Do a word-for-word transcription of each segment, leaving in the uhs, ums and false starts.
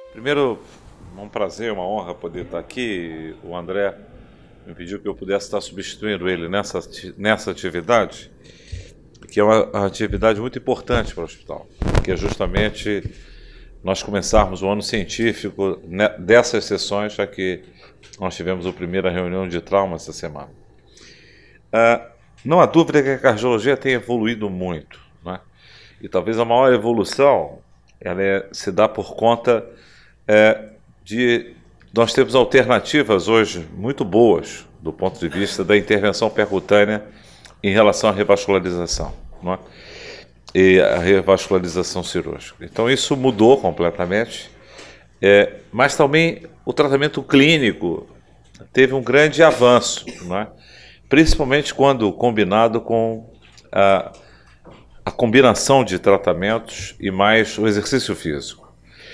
Primeiro, é um prazer, uma honra poder estar aqui. O André me pediu que eu pudesse estar substituindo ele nessa, nessa atividade, que é uma, uma atividade muito importante para o hospital, que é justamente nós começarmos o ano científico dessas sessões, já que nós tivemos a primeira reunião de trauma essa semana. Ah, não há dúvida que a cardiologia tem evoluído muito, né? E talvez a maior evolução ela é, se dá por conta é, de... Nós temos alternativas hoje muito boas do ponto de vista da intervenção percutânea em relação à revascularização, não é? E a revascularização cirúrgica. Então isso mudou completamente, é, mas também o tratamento clínico teve um grande avanço, não é? Principalmente quando combinado com a, a combinação de tratamentos e mais o exercício físico.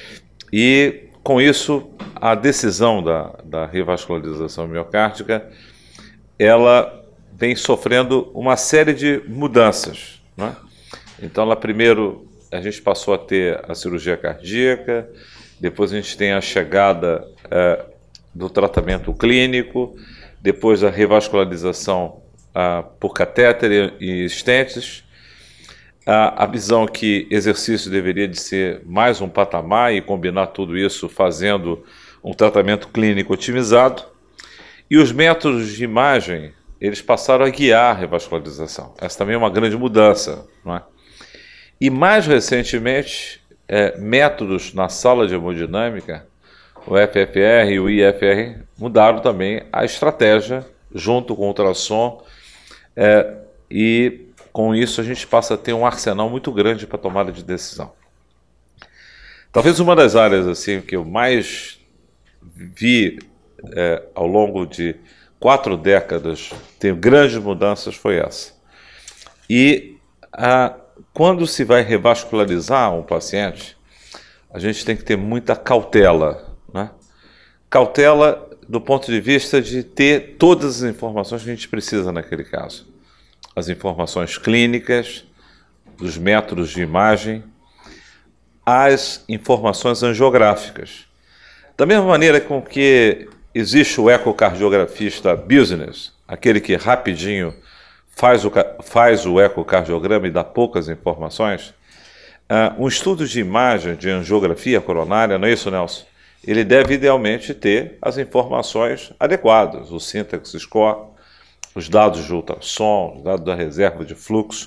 E com isso a decisão da, da revascularização miocárdica ela vem sofrendo uma série de mudanças, não é? Então, lá primeiro, a gente passou a ter a cirurgia cardíaca, depois a gente tem a chegada é, do tratamento clínico, depois a revascularização a, por catéter e stents, a, a visão que exercício deveria de ser mais um patamar e combinar tudo isso fazendo um tratamento clínico otimizado, e os métodos de imagem, eles passaram a guiar a revascularização. Essa também é uma grande mudança, não é? E mais recentemente, é, métodos na sala de hemodinâmica, o F F R e o I F R, mudaram também a estratégia junto com o ultrassom, é, e com isso a gente passa a ter um arsenal muito grande para tomada de decisão. Talvez uma das áreas assim, que eu mais vi é, ao longo de quatro décadas ter grandes mudanças foi essa. E a Quando se vai revascularizar um paciente, a gente tem que ter muita cautela, né? Cautela do ponto de vista de ter todas as informações que a gente precisa naquele caso. As informações clínicas, dos métodos de imagem, as informações angiográficas. Da mesma maneira com que existe o ecocardiografista business, aquele que rapidinho Faz o, faz o ecocardiograma e dá poucas informações, uh, um estudo de imagem de angiografia coronária, não é isso, Nelson? Ele deve idealmente ter as informações adequadas, o syntax score, os dados de ultrassom, os dados da reserva de fluxo,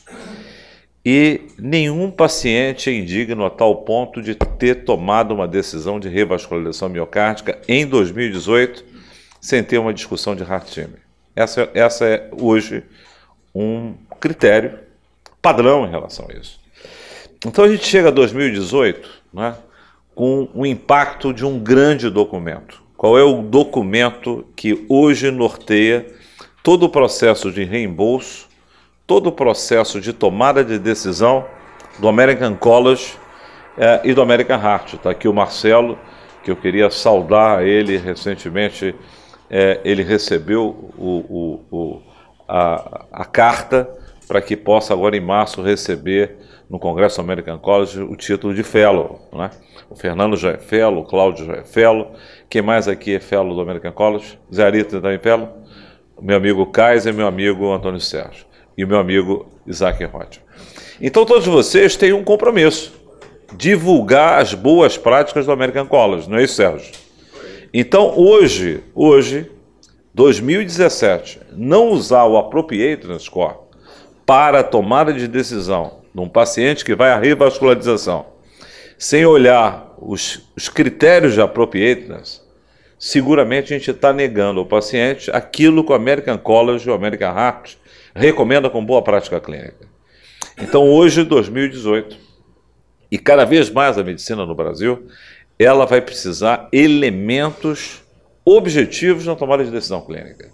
e nenhum paciente é indigno a tal ponto de ter tomado uma decisão de revascularização miocárdica em dois mil e dezoito sem ter uma discussão de heart team. Essa, essa é hoje um critério padrão em relação a isso. Então a gente chega a dois mil e dezoito, né, com o impacto de um grande documento. Qual é o documento que hoje norteia todo o processo de reembolso, todo o processo de tomada de decisão do American College eh, e do American Heart? Está aqui o Marcelo, que eu queria saudar ele recentemente, eh, ele recebeu o, o, o A, a carta para que possa agora em março receber no Congresso American College o título de Fellow, né? O Fernando já é Fellow, o Cláudio já é Fellow, quem mais aqui é Fellow do American College? Zé Arita também é Fellow, meu amigo Kaiser, meu amigo Antônio Sérgio e o meu amigo Isaac Roth. Então todos vocês têm um compromisso, divulgar as boas práticas do American College, não é isso, Sérgio? Então hoje, hoje dois mil e dezessete, não usar o Appropriateness Score para a tomada de decisão de um paciente que vai à revascularização, sem olhar os, os critérios de Appropriateness, seguramente a gente está negando ao paciente aquilo que o American College e o American Heart recomenda com boa prática clínica. Então hoje, dois mil e dezoito, e cada vez mais a medicina no Brasil, ela vai precisar elementos objetivos na tomada de decisão clínica.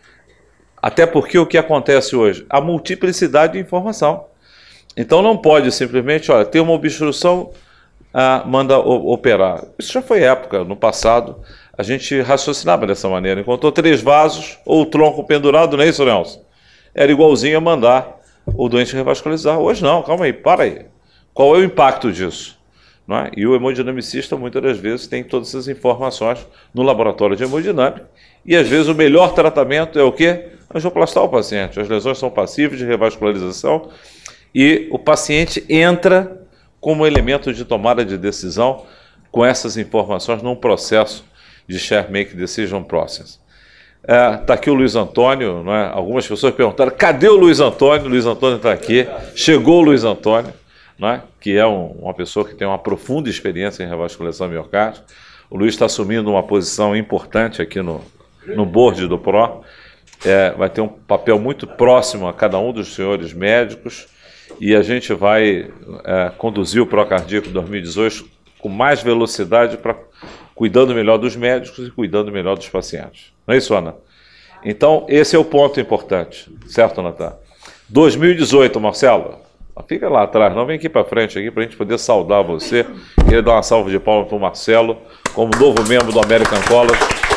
Até porque o que acontece hoje? A multiplicidade de informação. Então não pode simplesmente, olha, tem uma obstrução, ah, manda operar. Isso já foi época, no passado, a gente raciocinava dessa maneira. Encontrou três vasos ou o tronco pendurado, não é isso, Nelson? Era igualzinho a mandar o doente revascularizar. Hoje não, calma aí, para aí. Qual é o impacto disso? não é? E o hemodinamicista, muitas das vezes, tem todas essas informações no laboratório de hemodinâmica, e às vezes o melhor tratamento é o quê? Angioplastar o paciente. As lesões são passíveis de revascularização e o paciente entra como elemento de tomada de decisão com essas informações num processo de Share Make Decision Process. Está é, aqui o Luiz Antônio, não é? Algumas pessoas perguntaram, cadê o Luiz Antônio? O Luiz Antônio está aqui, chegou o Luiz Antônio, não é? Que é um, uma pessoa que tem uma profunda experiência em revascularização miocárdica. O Luiz está assumindo uma posição importante aqui no, no board do P R O, é, vai ter um papel muito próximo a cada um dos senhores médicos, e a gente vai é, conduzir o P R O Cardíaco dois mil e dezoito com mais velocidade, para cuidando melhor dos médicos e cuidando melhor dos pacientes. Não é isso, Ana? Então, esse é o ponto importante, certo, Natan? dois mil e dezoito, Marcelo, fica lá atrás, não vem aqui para frente, aqui para a gente poder saudar você. Queria dar uma salva de palmas para o Marcelo, como novo membro do American College.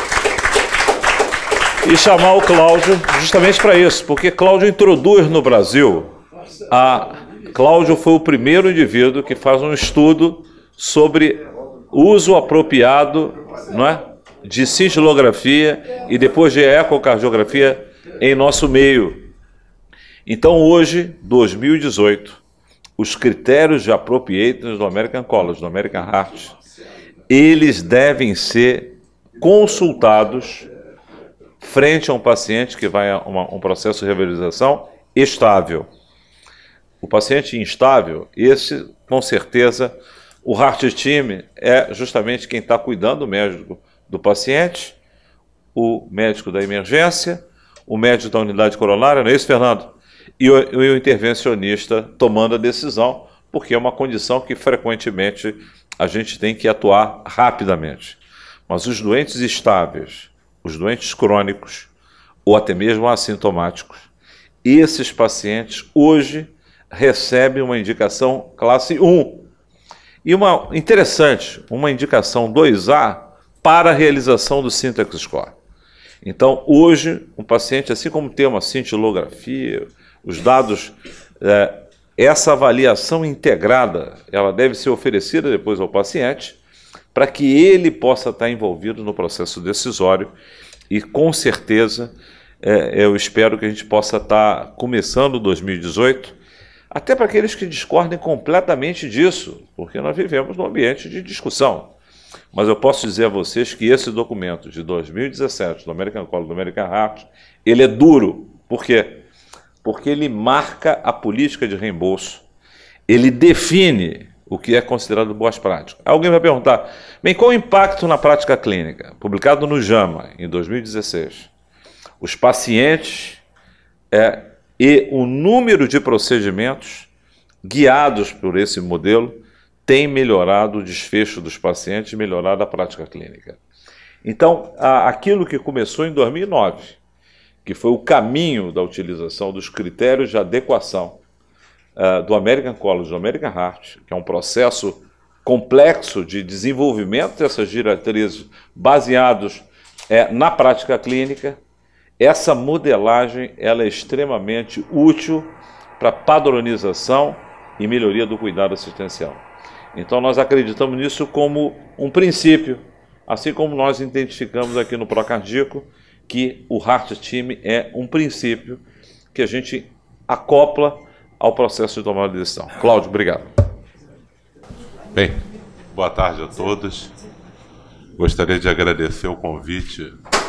E chamar o Cláudio justamente para isso, porque Cláudio introduz no Brasil, a Cláudio foi o primeiro indivíduo que faz um estudo sobre uso apropriado, não é, de cintilografia e depois de ecocardiografia em nosso meio. Então hoje, dois mil e dezoito, os critérios de appropriateness do American College, do American Heart, eles devem ser consultados frente a um paciente que vai a uma, um processo de revalorização estável. O paciente instável, esse, com certeza, o Heart Team é justamente quem está cuidando, o médico do paciente, o médico da emergência, o médico da unidade coronária, não é isso, Fernando? E o, e o intervencionista tomando a decisão, porque é uma condição que frequentemente a gente tem que atuar rapidamente. Mas os doentes estáveis, os doentes crônicos, ou até mesmo assintomáticos, esses pacientes hoje recebem uma indicação classe um. E uma interessante, uma indicação dois A para a realização do Syntax Score. Então, hoje, um paciente, assim como tem uma cintilografia, os dados, é, essa avaliação integrada, ela deve ser oferecida depois ao paciente, para que ele possa estar envolvido no processo decisório, e com certeza, é, eu espero que a gente possa estar começando dois mil e dezoito, até para aqueles que discordem completamente disso, porque nós vivemos num ambiente de discussão. Mas eu posso dizer a vocês que esse documento de dois mil e dezessete, do American College, do American Heart, ele é duro. Por quê? Porque ele marca a política de reembolso, ele define o que é considerado boas práticas. Alguém vai perguntar, bem, qual o impacto na prática clínica? Publicado no JAMA, em dois mil e dezesseis. Os pacientes... É, e o número de procedimentos guiados por esse modelo tem melhorado o desfecho dos pacientes e melhorado a prática clínica. Então, aquilo que começou em dois mil e nove, que foi o caminho da utilização dos critérios de adequação uh, do American College, do American Heart, que é um processo complexo de desenvolvimento dessas diretrizes baseados é, na prática clínica. Essa modelagem ela é extremamente útil para padronização e melhoria do cuidado assistencial. Então nós acreditamos nisso como um princípio, assim como nós identificamos aqui no P R O Cardíaco que o Heart Team é um princípio que a gente acopla ao processo de tomada de decisão. Cláudio, obrigado. Bem, boa tarde a todos. Gostaria de agradecer o convite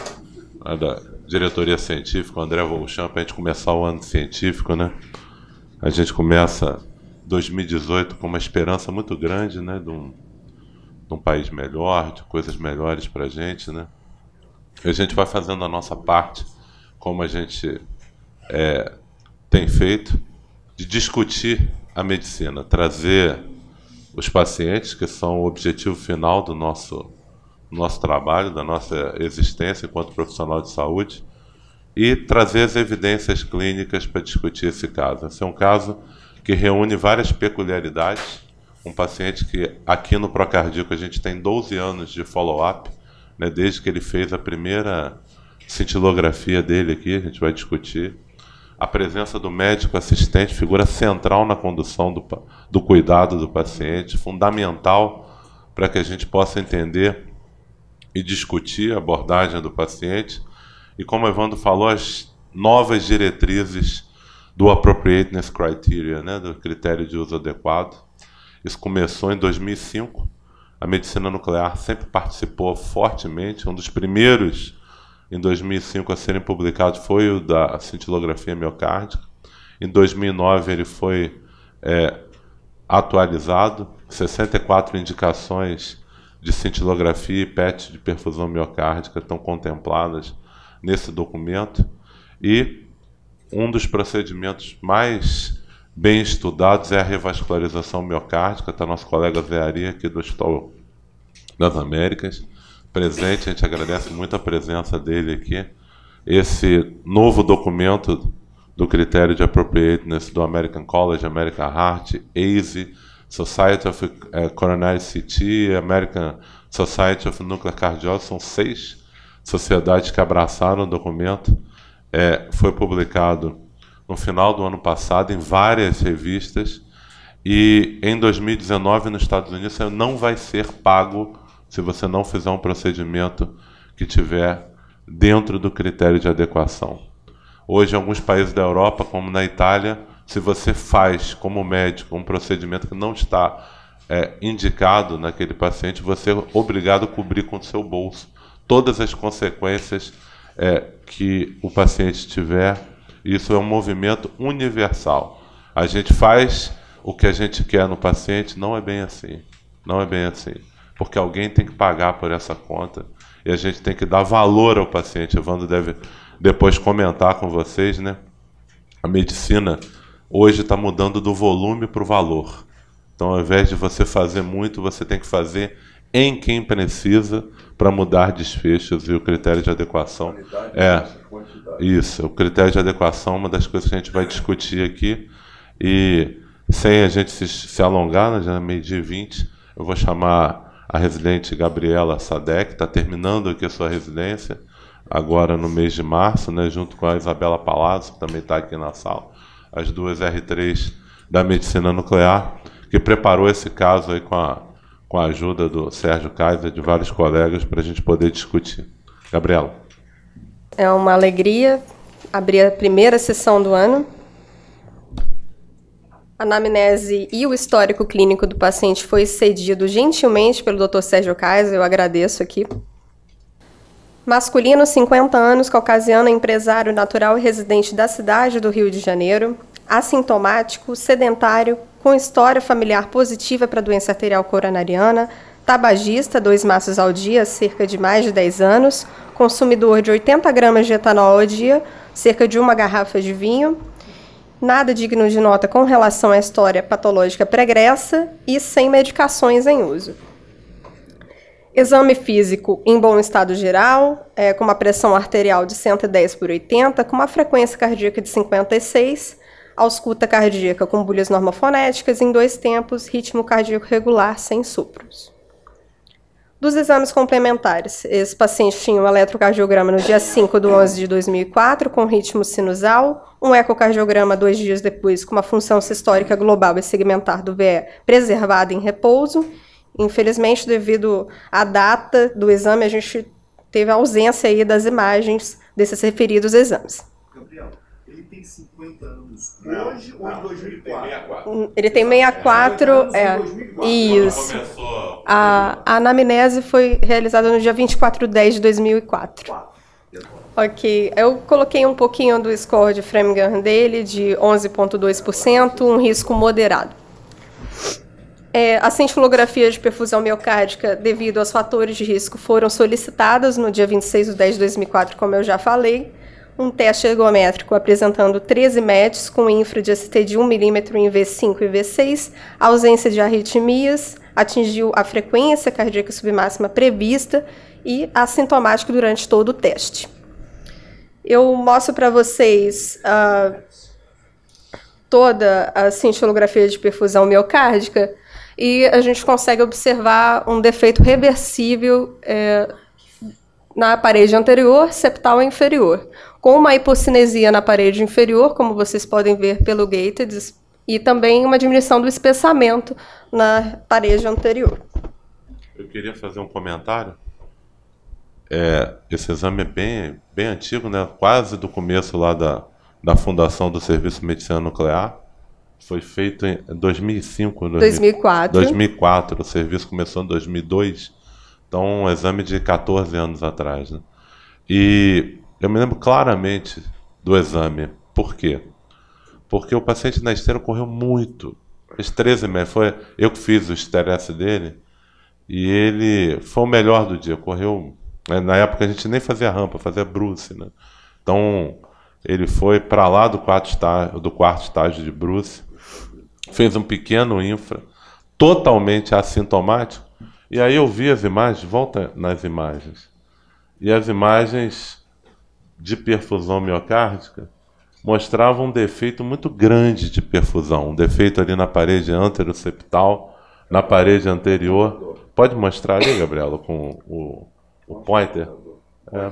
da diretoria científica, o André Volchamp, para a gente começar o ano científico, né? A gente começa dois mil e dezoito com uma esperança muito grande, né? De um, de um país melhor, de coisas melhores para a gente, né? E a gente vai fazendo a nossa parte, como a gente é, tem feito, de discutir a medicina, trazer os pacientes, que são o objetivo final do nosso nosso trabalho, da nossa existência enquanto profissional de saúde, e trazer as evidências clínicas para discutir esse caso. Esse é um caso que reúne várias peculiaridades. Um paciente que aqui no P R O Cardíaco a gente tem doze anos de follow-up, né, desde que ele fez a primeira cintilografia dele aqui, a gente vai discutir. a presença do médico assistente, figura central na condução do, do cuidado do paciente, fundamental para que a gente possa entender e discutir a abordagem do paciente. E como o Evandro falou, as novas diretrizes do Appropriateness Criteria, né, do critério de uso adequado. Isso começou em dois mil e cinco. A medicina nuclear sempre participou fortemente. Um dos primeiros, em dois mil e cinco, a serem publicados foi o da cintilografia miocárdica. Em dois mil e nove, ele foi é, atualizado. sessenta e quatro indicações de cintilografia e P E T de perfusão miocárdica estão contempladas nesse documento. E um dos procedimentos mais bem estudados é a revascularização miocárdica. Está nosso colega Zé Ari, aqui do Hospital das Américas, presente. A gente agradece muito a presença dele aqui. Esse novo documento do critério de appropriateness do American College, American Heart, A S I, Society of Coronary C T, American Society of Nuclear Cardiology, são seis sociedades que abraçaram o documento. É, foi publicado no final do ano passado em várias revistas, e em dois mil e dezenove nos Estados Unidos você não vai ser pago se você não fizer um procedimento que tiver dentro do critério de adequação. Hoje, em alguns países da Europa, como na Itália, se você faz como médico um procedimento que não está é, indicado naquele paciente, você é obrigado a cobrir com o seu bolso todas as consequências é, que o paciente tiver. Isso é um movimento universal. A gente faz o que a gente quer no paciente, não é bem assim. Não é bem assim. Porque alguém tem que pagar por essa conta e a gente tem que dar valor ao paciente. Evandro deve depois comentar com vocês, né? A medicina hoje está mudando do volume para o valor. Então, ao invés de você fazer muito, você tem que fazer em quem precisa para mudar desfechos, e o critério de adequação é isso. O critério de adequação é uma das coisas que a gente vai discutir aqui, e sem a gente se, se alongar, né, já é meio-dia e vinte, eu vou chamar a residente Gabriela Sadek, que está terminando aqui a sua residência, agora no mês de março, né, junto com a Isabela Palazzo, que também está aqui na sala, as duas R três da medicina nuclear, que preparou esse caso aí com a, com a ajuda do Sérgio Kaiser, de vários colegas, para a gente poder discutir. Gabriela. É uma alegria abrir a primeira sessão do ano. A anamnese e o histórico clínico do paciente foi cedido gentilmente pelo doutor Sérgio Kaiser, eu agradeço aqui. Masculino, cinquenta anos, caucasiano, empresário natural e residente da cidade do Rio de Janeiro, assintomático, sedentário, com história familiar positiva para doença arterial coronariana, tabagista, dois maços ao dia, cerca de mais de dez anos, consumidor de oitenta gramas de etanol ao dia, cerca de uma garrafa de vinho, nada digno de nota com relação à história patológica pregressa e sem medicações em uso. Exame físico em bom estado geral, é, com uma pressão arterial de cento e dez por oitenta, com uma frequência cardíaca de cinquenta e seis, ausculta cardíaca com bulhas normofonéticas em dois tempos, ritmo cardíaco regular sem supros. Dos exames complementares, esse paciente tinha um eletrocardiograma no dia cinco de onze de dois mil e quatro, com ritmo sinusal, um ecocardiograma dois dias depois, com uma função sistólica global e segmentar do V E preservada em repouso. Infelizmente, devido à data do exame, a gente teve a ausência aí das imagens desses referidos exames. Gabriel, ele tem cinquenta anos hoje ou em dois mil e quatro? Ele tem sessenta e quatro, é, isso. A, a anamnese foi realizada no dia vinte e quatro de dez de dois mil e quatro. Ok, eu coloquei um pouquinho do score de Framingham dele, de onze vírgula dois por cento, um risco moderado. É, a cintilografia de perfusão miocárdica, devido aos fatores de risco, foram solicitadas no dia vinte e seis de dez de dois mil e quatro, como eu já falei. Um teste ergométrico apresentando treze matches com infra de S T de um milímetro em V cinco e V seis, ausência de arritmias, atingiu a frequência cardíaca submáxima prevista e assintomático durante todo o teste. Eu mostro para vocês uh, toda a cintilografia de perfusão miocárdica e a gente consegue observar um defeito reversível é, na parede anterior, septal inferior, com uma hipocinesia na parede inferior, como vocês podem ver pelo gated, e também uma diminuição do espessamento na parede anterior. Eu queria fazer um comentário. É, esse exame é bem, bem antigo, né? Quase do começo lá da, da fundação do Serviço de Medicina Nuclear. Foi feito em dois mil e cinco, dois mil e quatro. dois mil e quatro, o serviço começou em dois mil e dois, então um exame de quatorze anos atrás, né? E eu me lembro claramente do exame. Por quê? Porque o paciente na esteira correu muito, fez treze metros. Foi eu que fiz o estresse dele e ele foi o melhor do dia, correu. Na época a gente nem fazia rampa, fazia Bruce, né? Então ele foi para lá do quarto estágio, do quarto estágio de Bruce, fez um pequeno infra, totalmente assintomático. E aí eu vi as imagens, volta nas imagens, e as imagens de perfusão miocárdica mostravam um defeito muito grande de perfusão, um defeito ali na parede anteroseptal, na parede anterior. Pode mostrar ali, Gabriela, com o, o pointer? É.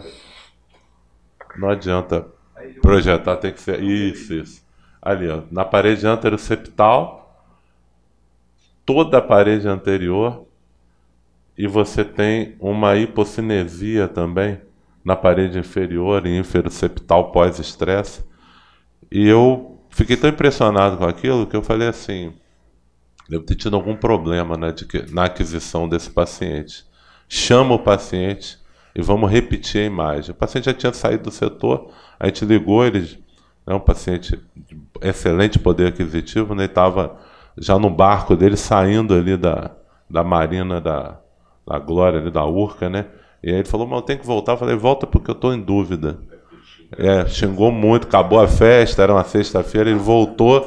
Não adianta projetar, tem que ser isso, isso. Ali, ó, na parede anteroseptal, toda a parede anterior, e você tem uma hipocinesia também na parede inferior e inferoseptal pós-estresse. E eu fiquei tão impressionado com aquilo que eu falei assim, devo ter tido algum problema na, na aquisição desse paciente. Chama o paciente e vamos repetir a imagem. O paciente já tinha saído do setor, a gente ligou, ele é um paciente de excelente poder aquisitivo, né? Ele estava já no barco dele, saindo ali da, da marina da, da Glória, ali da Urca, né? E aí ele falou, mas eu tenho que voltar. Eu falei, volta porque eu estou em dúvida. É, xingou muito, acabou a festa, era uma sexta-feira, ele voltou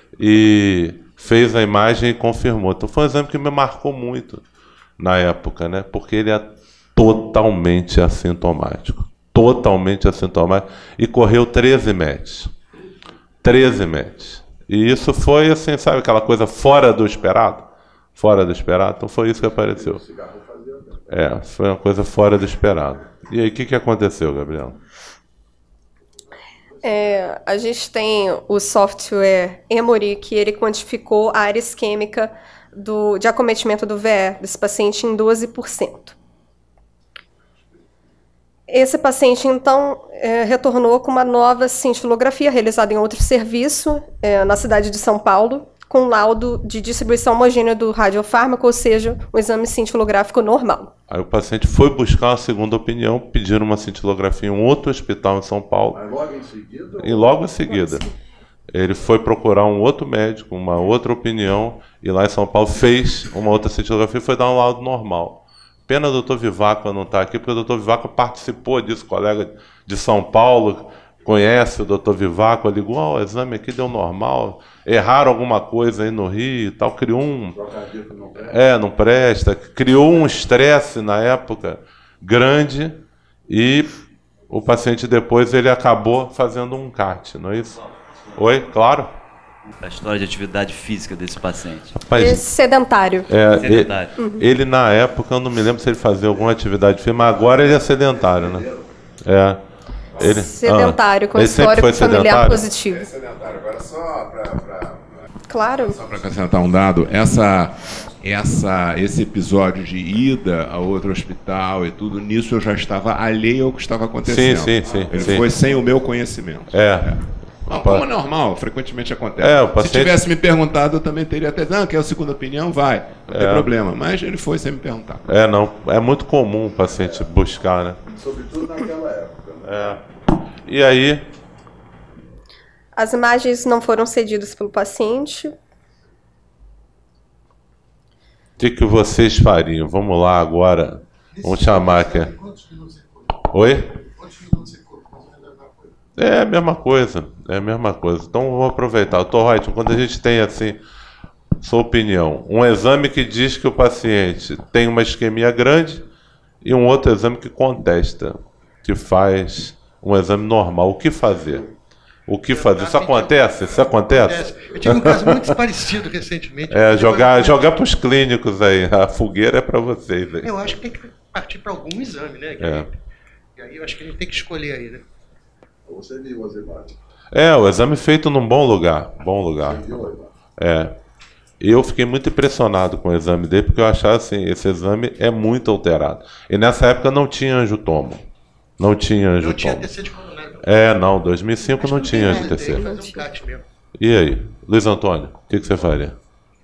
e fez a imagem e confirmou. Então foi um exame que me marcou muito na época, né? Porque ele é totalmente assintomático. Totalmente assintomático. E correu treze metros. treze metros. E isso foi, assim, sabe, aquela coisa fora do esperado? Fora do esperado. Então foi isso que apareceu. É, foi uma coisa fora do esperado. E aí, o que, que aconteceu, Gabriela? É, a gente tem o software Emory, que ele quantificou a área isquêmica do, de acometimento do V E desse paciente em doze por cento. Esse paciente, então, é, retornou com uma nova cintilografia realizada em outro serviço, é, na cidade de São Paulo, com laudo de distribuição homogênea do radiofármaco, ou seja, um exame cintilográfico normal. Aí o paciente foi buscar uma segunda opinião, pediram uma cintilografia em um outro hospital em São Paulo. Mas logo em seguida? E logo em seguida. Ele foi procurar um outro médico, uma outra opinião, e lá em São Paulo fez uma outra cintilografia e foi dar um laudo normal. Pena o doutor Vivaco não estar aqui, porque o doutor Vivaco participou disso, colega de São Paulo, conhece o doutor Vivaco, ligou, oh, o exame aqui deu normal, erraram alguma coisa aí no Rio e tal, criou um... É, não presta, criou um estresse na época grande e o paciente depois ele acabou fazendo um C A T, não é isso? Oi, claro? A história de atividade física desse paciente. Rapaz, Esse sedentário. É, Sedentário. Ele, uhum. ele, na época, eu não me lembro se ele fazia alguma atividade física, mas agora ele é sedentário, né? É. Ele, sedentário, ah, com histórico familiar sedentário? positivo. É sedentário. Agora só para... Claro. Só para acrescentar um dado, essa, essa, esse episódio de ida a outro hospital e tudo, nisso eu já estava alheio ao que estava acontecendo. Sim, sim, sim. Ele sim. foi sem o meu conhecimento. É. é. Não, como é normal, frequentemente acontece. É, o paciente... Se tivesse me perguntado, eu também teria até dito, ah, quer a segunda opinião? Vai, não é. tem problema. Mas ele foi sem me perguntar. É, não. É muito comum o paciente buscar, né? Sobretudo naquela época. Né? É. E aí... As imagens não foram cedidas pelo paciente. O que, que vocês fariam? Vamos lá agora. Vamos chamar aqui. Oi? É a mesma coisa. É a mesma coisa. Então vamos aproveitar. Doutor Reutemann, quando a gente tem assim, sua opinião, um exame que diz que o paciente tem uma isquemia grande e um outro exame que contesta, que faz um exame normal. O que fazer? O que fazer? Isso acontece? Isso acontece? Eu tive um caso muito parecido recentemente. É, jogar, jogar para os clínicos aí. A fogueira é para vocês aí. Eu acho que tem que partir para algum exame, né? É. E aí eu acho que ele tem que escolher aí, né? Você viu o exame? É, o exame feito num bom lugar. Bom lugar. É. E eu fiquei muito impressionado com o exame dele, porque eu achava assim, esse exame é muito alterado. E nessa época não tinha anjotomo. Não tinha anjotomo. Não tinha T C de coronário. É, não, dois mil e cinco não tinha anjo T C. E aí, Luiz Antônio, o que, que você faria?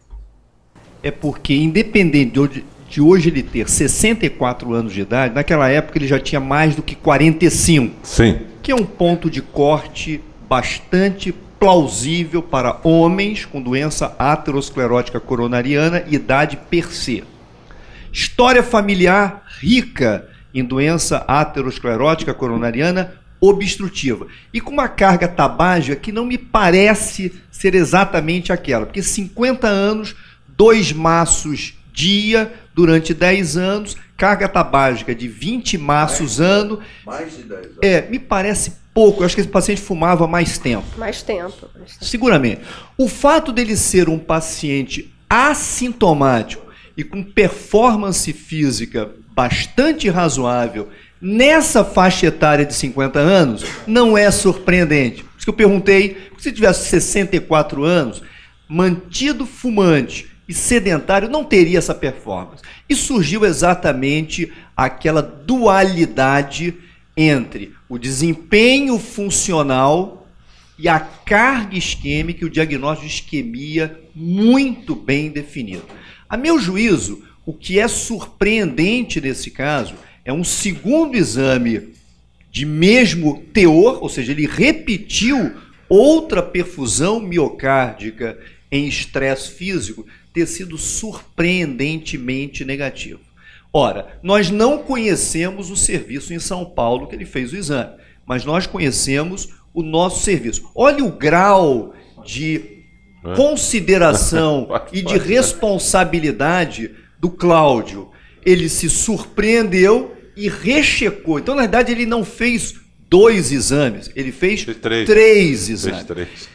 É porque, independente de hoje, de hoje ele ter sessenta e quatro anos de idade, naquela época ele já tinha mais do que quarenta e cinco. Sim. Que é um ponto de corte bastante plausível para homens com doença aterosclerótica coronariana, idade per se. História familiar rica em doença aterosclerótica coronariana obstrutiva. E com uma carga tabágica que não me parece ser exatamente aquela, porque cinquenta anos, dois maços dia durante dez anos, carga tabágica de vinte maços ano. Mais de dez anos. É, me parece pouco. Eu acho que esse paciente fumava mais tempo. Mais tempo. Mais tempo. Seguramente. O fato dele ser um paciente assintomático e com performance física bastante razoável nessa faixa etária de cinquenta anos não é surpreendente. Por isso que eu perguntei, se tivesse sessenta e quatro anos, mantido fumante e sedentário, não teria essa performance. E surgiu exatamente aquela dualidade entre o desempenho funcional e a carga isquêmica e o diagnóstico de isquemia muito bem definido. A meu juízo, o que é surpreendente nesse caso é um segundo exame de mesmo teor, ou seja, ele repetiu outra perfusão miocárdica em estresse físico, ter sido surpreendentemente negativo. Ora, nós não conhecemos o serviço em São Paulo que ele fez o exame, mas nós conhecemos o nosso serviço. Olha o grau de consideração e de responsabilidade do Cláudio. Ele se surpreendeu e rechecou. Então, na verdade, ele não fez dois exames, ele fez, fez três. três exames. Fez três.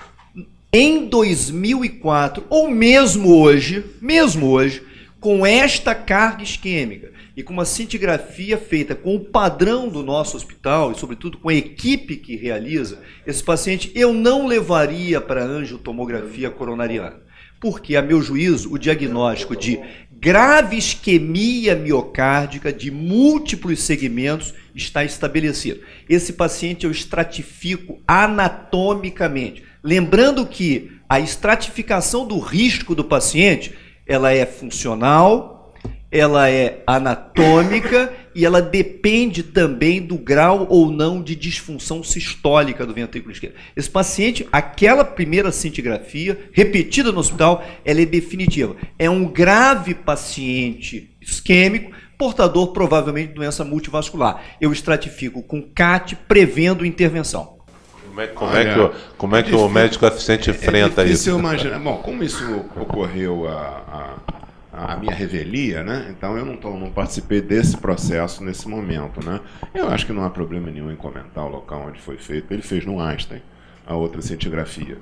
Em dois mil e quatro, ou mesmo hoje, mesmo hoje, com esta carga isquêmica e com uma cintigrafia feita com o padrão do nosso hospital e, sobretudo, com a equipe que realiza, esse paciente eu não levaria para angiotomografia coronariana. Porque, a meu juízo, o diagnóstico de grave isquemia miocárdica de múltiplos segmentos está estabelecido. Esse paciente eu estratifico anatomicamente. Lembrando que a estratificação do risco do paciente, ela é funcional, ela é anatômica e ela depende também do grau ou não de disfunção sistólica do ventrículo esquerdo. Esse paciente, aquela primeira cintigrafia, repetida no hospital, ela é definitiva. É um grave paciente isquêmico, portador provavelmente de doença multivascular. Eu estratifico com C A T, prevendo intervenção. Como é, como é que, o, como é que é o médico assistente enfrenta é isso? Eu imagino. Bom, como isso ocorreu a, a, a minha revelia, né? Então eu não, tô, não participei desse processo nesse momento, né? Eu acho que não há problema nenhum em comentar o local onde foi feito. Ele fez no Einstein a outra cintigrafia.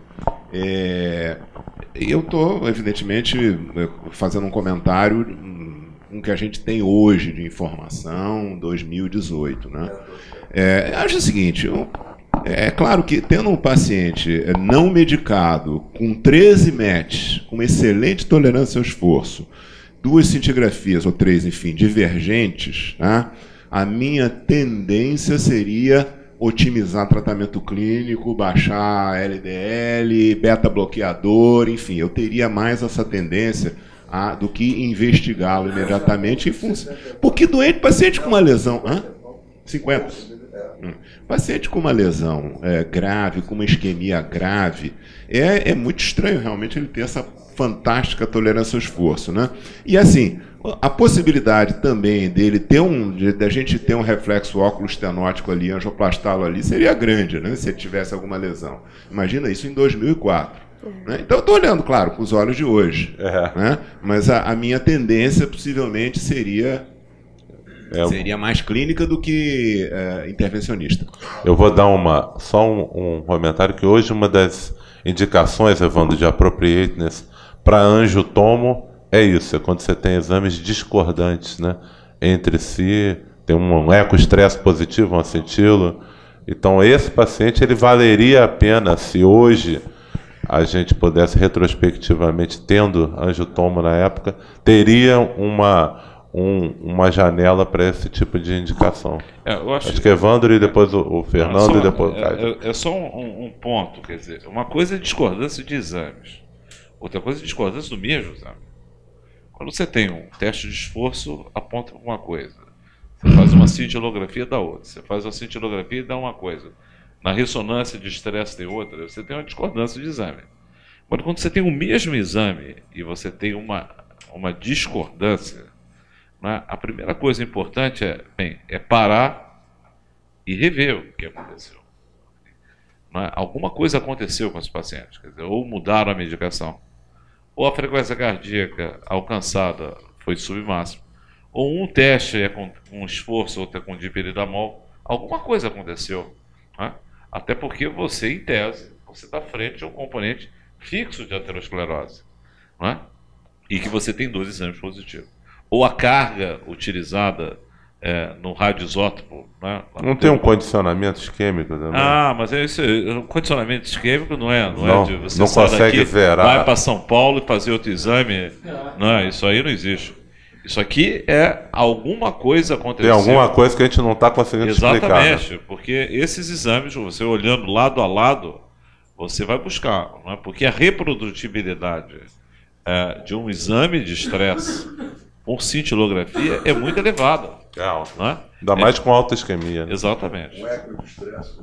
É, eu estou, evidentemente, fazendo um comentário com o que a gente tem hoje de informação, dois mil e dezoito, né? É, acho o seguinte. Eu, É claro que, tendo um paciente não medicado, com treze M E Ts, com excelente tolerância ao esforço, duas cintigrafias, ou três, enfim, divergentes, né, a minha tendência seria otimizar tratamento clínico, baixar L D L, beta-bloqueador, enfim, eu teria mais essa tendência a, do que investigá-lo imediatamente em função. Porque doente, paciente com uma lesão... Hã? cinquenta. Hum. Paciente com uma lesão é, grave, com uma isquemia grave, é, é muito estranho realmente ele ter essa fantástica tolerância ao esforço, né? E assim, a possibilidade também dele ter um, de, de a gente ter um reflexo óculo estenótico ali, angioplastalo ali, seria grande, né? Se ele tivesse alguma lesão. Imagina isso em dois mil e quatro. Né? Então eu estou olhando, claro, com os olhos de hoje, é. Né? Mas a, a minha tendência possivelmente seria... É, seria mais clínica do que é, intervencionista. Eu vou dar uma, só um, um comentário que hoje uma das indicações, Evandro, de appropriateness para angiotomo é isso, é quando você tem exames discordantes, né, entre si, tem um eco-estresse positivo, vão senti-lo. Então, esse paciente ele valeria a pena se hoje a gente pudesse retrospectivamente, tendo angiotomo na época, teria uma, um, uma janela para esse tipo de indicação. É, eu acho, acho que Evandro e depois o, o Fernando só, e depois o é, Caio. É, é só um, um ponto, quer dizer, uma coisa é discordância de exames, outra coisa é discordância do mesmo exame. Quando você tem um teste de esforço, aponta para uma coisa. Você faz uma cintilografia, dá outra. Você faz uma cintilografia e dá uma coisa. Na ressonância de estresse tem outra. Você tem uma discordância de exame. Mas quando você tem o mesmo exame e você tem uma, uma discordância, né, a primeira coisa importante é, bem, é parar e rever o que aconteceu. Né? Alguma coisa aconteceu com os pacientes. Quer dizer, ou mudaram a medicação, ou a frequência cardíaca alcançada foi submáxima, ou um teste é com um esforço, outro é com dipyridamol, alguma coisa aconteceu. Né? Até porque você, em tese, você está frente a um componente fixo de aterosclerose, né? E que você tem dois exames positivos. Ou a carga utilizada é, no radioisótopo. Né? Não tem um condicionamento isquêmico também? Ah, mas é isso, o condicionamento isquêmico não é, não, não é de você não sair consegue daqui, zerar. Vai para São Paulo e fazer outro exame. Não, isso aí não existe. Isso aqui é alguma coisa aconteceu. Tem alguma coisa que a gente não está conseguindo explicar. Exatamente, né? Porque esses exames, você olhando lado a lado, você vai buscar. Não é? Porque a reprodutibilidade é, de um exame de estresse por cintilografia é muito elevada. É alto. Não é? Ainda mais com alta isquemia. Né? Exatamente. Um eco de estresse.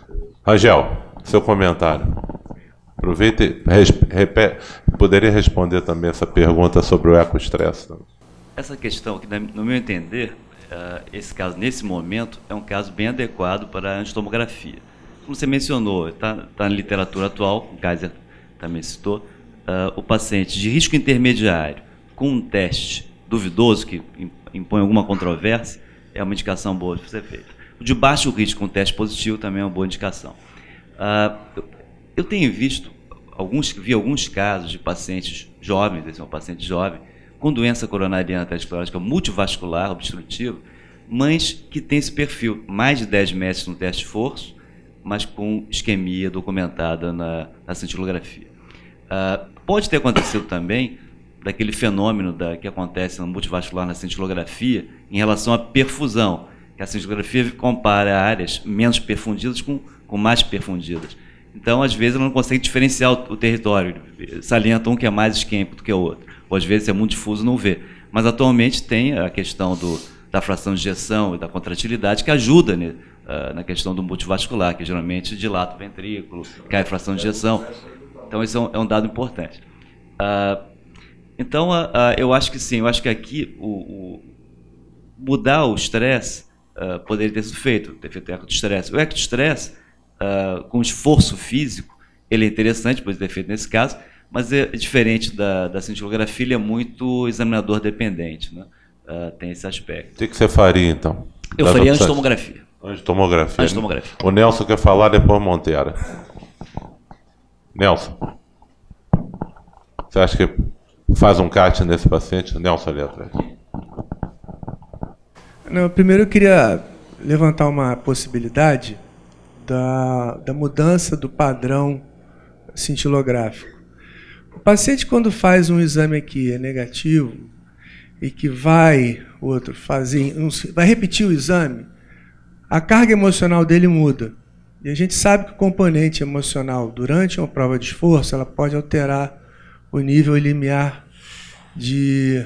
Rangel, seu comentário. Aproveita e repete, poderia responder também essa pergunta sobre o ecoestresse. Essa questão, que no meu entender, uh, esse caso, nesse momento, é um caso bem adequado para a angiotomografia. Como você mencionou, está tá na literatura atual, o Kaiser também citou, uh, o paciente de risco intermediário com um teste duvidoso, que impõe alguma controvérsia, é uma indicação boa de ser feita. O de baixo risco com teste positivo também é uma boa indicação. Uh, eu, eu tenho visto, alguns, vi alguns casos de pacientes jovens, esse é um paciente jovem, com doença coronariana aterosclerótica multivascular, obstrutiva, mas que tem esse perfil, mais de dez metros no teste de esforço, mas com isquemia documentada na, na cintilografia. Uh, pode ter acontecido também daquele fenômeno da, que acontece no multivascular na cintilografia em relação à perfusão, que a cintilografia compara áreas menos perfundidas com, com mais perfundidas. Então, às vezes, ela não consegue diferenciar o, o território, salienta um que é mais isquêmico do que o outro. Ou, às vezes, é muito difuso, não vê. Mas, atualmente, tem a questão do, da fração de ejeção e da contratilidade que ajuda, né, uh, na questão do multivascular, que geralmente dilata o ventrículo, cai a fração de ejeção. Então, isso é um, é um dado importante. Uh, então, uh, uh, eu acho que sim, eu acho que aqui o, o mudar o estresse uh, poderia ter sido feito, ter feito eco de estresse. O eco de estresse, uh, com esforço físico, ele é interessante, pois ter feito nesse caso, mas é diferente da, da cintilografia, ele é muito examinador dependente, né? Uh, tem esse aspecto. O que, que você faria, então? Eu das faria opções? angiotomografia. Angiotomografia. Angiotomografia. O Nelson quer falar, depois Monteiro. Nelson. Você acha que faz um C A T nesse paciente? Nelson ali atrás. Não, primeiro eu queria levantar uma possibilidade da, da mudança do padrão cintilográfico. O paciente, quando faz um exame aqui é negativo e que vai o outro fazer, vai repetir o exame, a carga emocional dele muda. E a gente sabe que o componente emocional durante uma prova de esforço ela pode alterar o nível limiar de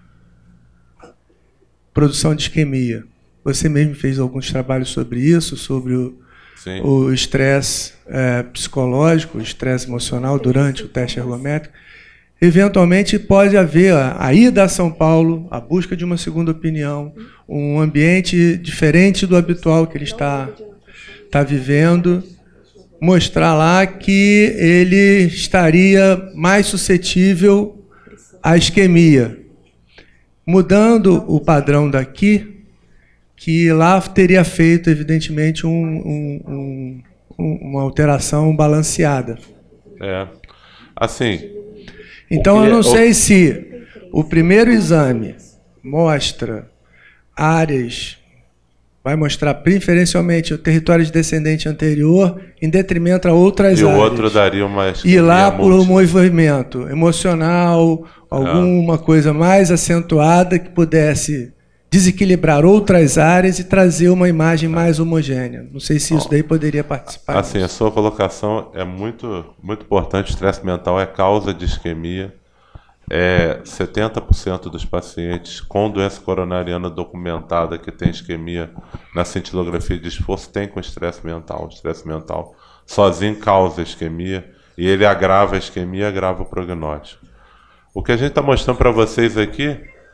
produção de isquemia. Você mesmo fez alguns trabalhos sobre isso, sobre o estresse é, psicológico, o estresse emocional durante o teste ergométrico. Eventualmente pode haver a, a ida a São Paulo, a busca de uma segunda opinião, um ambiente diferente do habitual que ele está, está vivendo, mostrar lá que ele estaria mais suscetível à isquemia. Mudando o padrão daqui, que lá teria feito, evidentemente, um, um, um, uma alteração balanceada. É. Assim... Então, eu não sei se o primeiro exame mostra áreas vai mostrar preferencialmente o território de descendente anterior em detrimento a outras e áreas. E o outro daria uma isquemia E lá por multi... um movimento emocional, alguma é. coisa mais acentuada que pudesse desequilibrar outras áreas e trazer uma imagem mais homogênea. Não sei se isso daí poderia participar. Assim, disso. A sua colocação é muito, muito importante. O estresse mental é causa de isquemia. É, setenta por cento dos pacientes com doença coronariana documentada que tem isquemia na cintilografia de esforço tem com estresse mental. O estresse mental sozinho causa isquemia e ele agrava a isquemia e agrava o prognóstico. O que a gente está mostrando para vocês aqui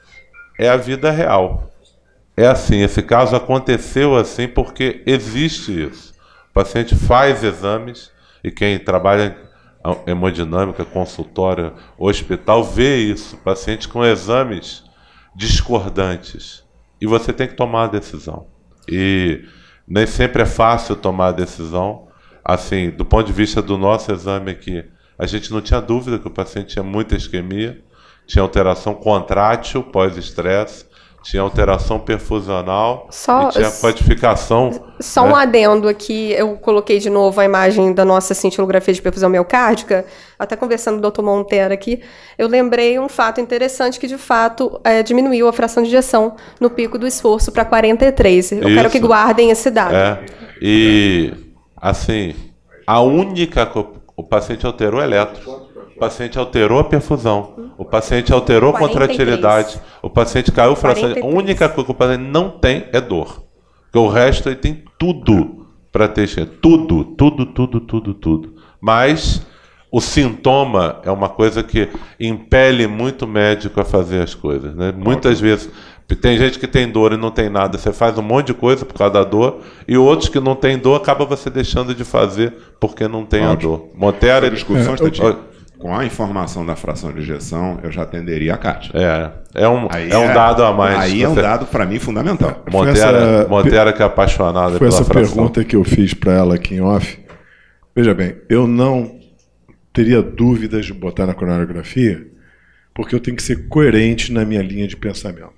é a vida real. É assim, esse caso aconteceu assim porque existe isso. O paciente faz exames e quem trabalha em hemodinâmica, consultório, hospital, vê isso. Paciente com exames discordantes. E você tem que tomar a decisão. E nem sempre é fácil tomar a decisão. Assim, do ponto de vista do nosso exame aqui, a gente não tinha dúvida que o paciente tinha muita isquemia, tinha alteração contrátil pós-estresse, tinha alteração perfusional só, e tinha codificação. Só né? um adendo aqui, eu coloquei de novo a imagem da nossa cintilografia de perfusão miocárdica, até conversando com o doutor Montero aqui, eu lembrei um fato interessante que, de fato, é, diminuiu a fração de ejeção no pico do esforço para quarenta e três. Eu Isso. quero que guardem esse dado. É. E, assim, a única... O paciente alterou o eletro. O paciente alterou a perfusão, o paciente alterou a contratilidade, o paciente caiu fração. A única coisa que o paciente não tem é dor. Porque o resto ele tem tudo para ter isquemia. Tudo, tudo, tudo, tudo, tudo. Mas o sintoma é uma coisa que impele muito o médico a fazer as coisas. Né? Muitas vezes tem gente que tem dor e não tem nada, você faz um monte de coisa por causa da dor, e outros que não tem dor, acaba você deixando de fazer porque não tem a dor. Montero... Discussões, é, com a informação da fração de ejeção, eu já atenderia a Cátia. É, é um, é um dado a mais. Aí é um dado, para mim, fundamental. Montero, Montero que é apaixonada pela fração. Foi essa pergunta que eu fiz para ela aqui em off. Veja bem, eu não teria dúvidas de botar na coronariografia, porque eu tenho que ser coerente na minha linha de pensamento.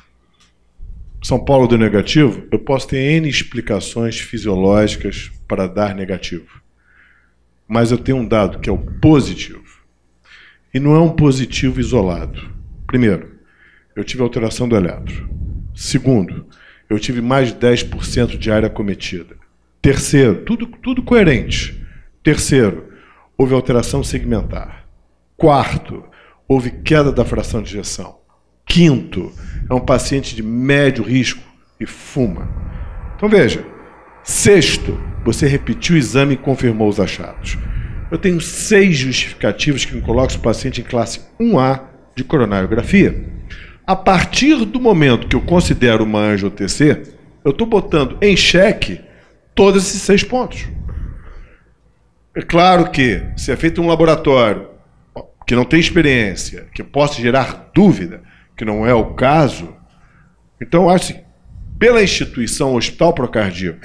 São Paulo do negativo, eu posso ter N explicações fisiológicas para dar negativo. Mas eu tenho um dado que é o positivo. E não é um positivo isolado. Primeiro, eu tive alteração do eletro. Segundo, eu tive mais de dez por cento de área acometida. Terceiro, tudo, tudo coerente. Terceiro, houve alteração segmentar. Quarto, houve queda da fração de ejeção. Quinto, é um paciente de médio risco e fuma. Então veja, sexto, você repetiu o exame e confirmou os achados. Eu tenho seis justificativos que me colocam o paciente em classe um A de coronariografia. A partir do momento que eu considero uma angio-T C, eu estou botando em xeque todos esses seis pontos. É claro que, se é feito um laboratório que não tem experiência, que possa gerar dúvida, que não é o caso, então eu acho que, pela instituição Hospital Procardíaco,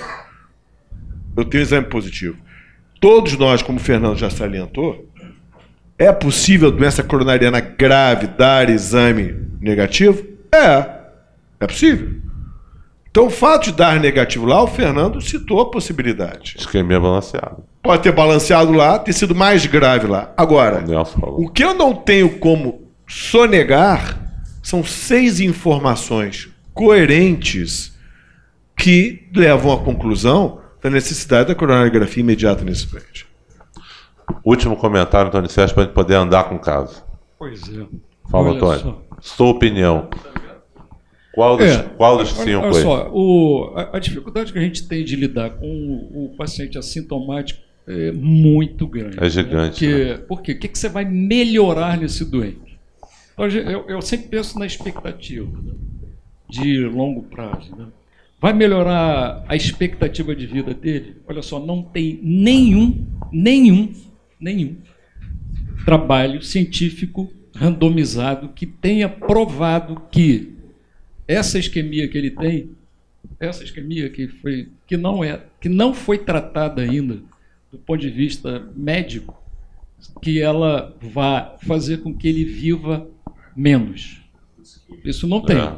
eu tenho um exame positivo. Todos nós, como o Fernando já salientou, é possível doença coronariana grave dar exame negativo? É, é possível. Então, o fato de dar negativo lá, o Fernando citou a possibilidade. Isquemia balanceada. Pode ter balanceado lá, ter sido mais grave lá. Agora, o que eu não tenho como sonegar são seis informações coerentes que levam à conclusão da necessidade da coronariografia imediata nesse doente. Último comentário, Antônio Sérgio, para a gente poder andar com o caso. Pois é. Fala, olha Antônio. Só. Sua opinião. Qual dos, é, qual dos olha, cinco olha aí? Só, o, a, a dificuldade que a gente tem de lidar com o, o paciente assintomático é muito grande. É gigante. Né? Porque, né? Por quê? O que, que você vai melhorar nesse doente? Então, eu, eu sempre penso na expectativa, né? De longo prazo. Né? Vai melhorar a expectativa de vida dele? Olha só, não tem nenhum, nenhum, nenhum trabalho científico randomizado que tenha provado que essa isquemia que ele tem, essa isquemia que, foi, que, não é, que não foi tratada ainda do ponto de vista médico, que ela vá fazer com que ele viva menos. Isso não tem. É.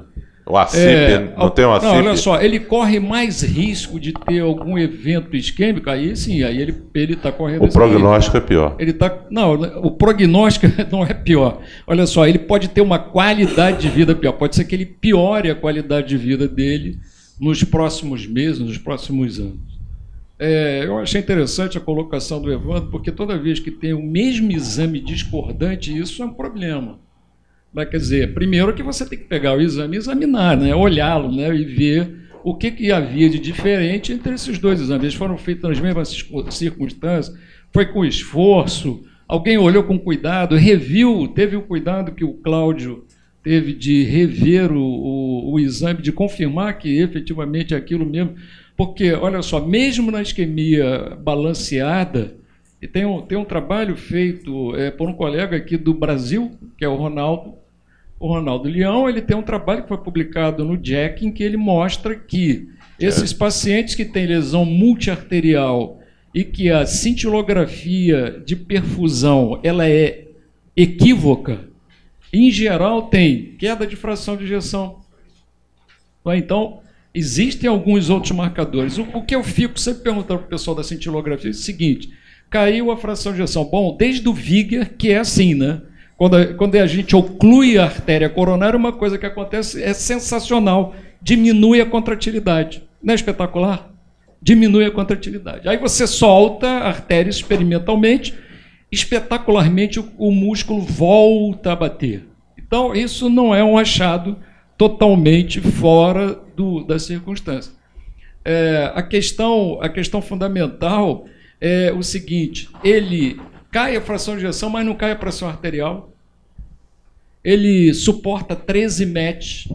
O A C I P, é, não tem o A C I P? Não, olha só, ele corre mais risco de ter algum evento isquêmico, aí sim, aí ele ele está correndo... O prognóstico risco. É pior. Ele tá, não, o prognóstico não é pior. Olha só, ele pode ter uma qualidade de vida pior, pode ser que ele piore a qualidade de vida dele nos próximos meses, nos próximos anos. É, eu achei interessante a colocação do Evandro, porque toda vez que tem o mesmo exame discordante, isso é um problema. Mas, quer dizer, primeiro que você tem que pegar o exame e examinar, né? Olhá-lo, né? E ver o que, que havia de diferente entre esses dois exames. Eles foram feitos nas mesmas circunstâncias, foi com esforço, alguém olhou com cuidado, reviu, teve o cuidado que o Cláudio teve de rever o, o, o exame, de confirmar que efetivamente é aquilo mesmo. Porque, olha só, mesmo na isquemia balanceada, e tem um, tem um trabalho feito é, por um colega aqui do Brasil, que é o Ronaldo, o Ronaldo Leão, ele tem um trabalho que foi publicado no J A C, em que ele mostra que esses pacientes que têm lesão multiarterial e que a cintilografia de perfusão ela é equívoca, em geral tem queda de fração de ejeção. Então, existem alguns outros marcadores. O, o que eu fico sempre perguntando para o pessoal da cintilografia é o seguinte: caiu a fração de ejeção. Bom, desde o Viger, que é assim, né? Quando a, quando a gente oclui a artéria coronária, uma coisa que acontece é sensacional. Diminui a contratilidade. Não é espetacular? Diminui a contratilidade. Aí você solta a artéria experimentalmente, espetacularmente o, o músculo volta a bater. Então, isso não é um achado totalmente fora do, da circunstância. É, a, questão, a questão fundamental é o seguinte: ele cai a fração de ejeção, mas não cai a pressão arterial. Ele suporta treze M E T.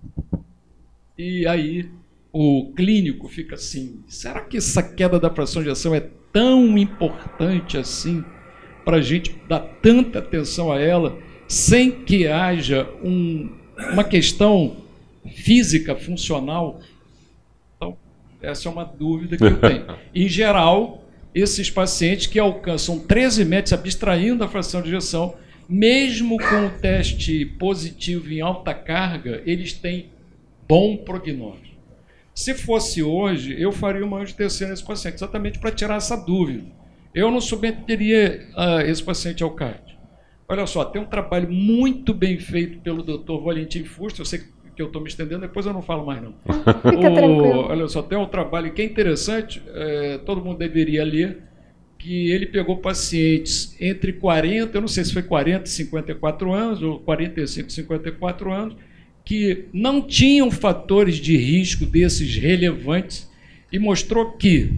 E aí o clínico fica assim: será que essa queda da fração de ejeção é tão importante assim para a gente dar tanta atenção a ela, sem que haja um, uma questão física, funcional? Então, essa é uma dúvida que eu tenho. Em geral, esses pacientes que alcançam treze M E T abstraindo a fração de ejeção, mesmo com o teste positivo em alta carga, eles têm bom prognóstico. Se fosse hoje, eu faria uma angioterapia nesse paciente, exatamente para tirar essa dúvida. Eu não submeteria uh, esse paciente ao C A R T. Olha só, tem um trabalho muito bem feito pelo doutor Valentim Fuster, eu sei que eu estou me estendendo, depois eu não falo mais não. Fica tranquilo. Olha só, tem um trabalho que é interessante, é, todo mundo deveria ler, que ele pegou pacientes entre quarenta, eu não sei se foi quarenta e cinquenta e quatro anos, ou quarenta e cinco, cinquenta e quatro anos, que não tinham fatores de risco desses relevantes, e mostrou que,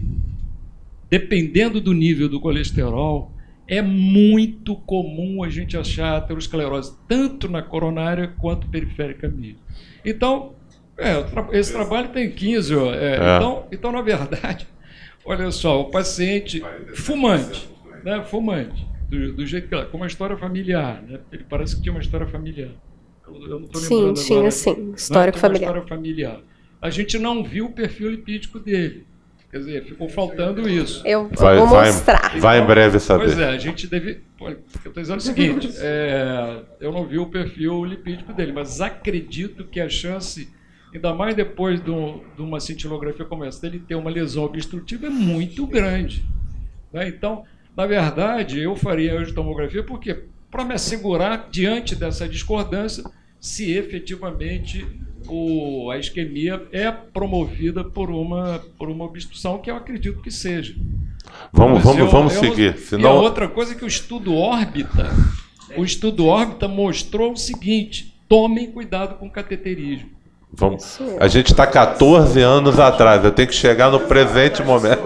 dependendo do nível do colesterol, é muito comum a gente achar aterosclerose, tanto na coronária quanto periféricamente. Então, é, esse trabalho tem quinze. É, é. Então, então, na verdade, olha só, o paciente fumante, né, fumante, do, do jeito que ela, com uma história familiar, né, ele parece que tinha uma história familiar. Eu, eu não estou lembrando sim, agora. Sim, sim, história familiar. História familiar. A gente não viu o perfil lipídico dele. Quer dizer, ficou faltando isso. Eu vai, vou mostrar. Vai, vai em breve saber. Pois é, a gente deve... Eu estou dizendo o seguinte, é, eu não vi o perfil lipídico dele, mas acredito que a chance, ainda mais depois de, um, de uma cintilografia como essa, dele ter uma lesão obstrutiva é muito grande. Né? Então, na verdade, eu faria a angiotomografia porque para me assegurar, diante dessa discordância, se efetivamente o, a isquemia é promovida por uma, por uma obstrução, que eu acredito que seja. Vamos, Mas vamos, eu, vamos eu, seguir. E Senão... a outra coisa é que o estudo órbita, o estudo órbita mostrou o seguinte: tomem cuidado com o cateterismo. Vamos. A gente está quatorze anos atrás, eu tenho que chegar no presente momento.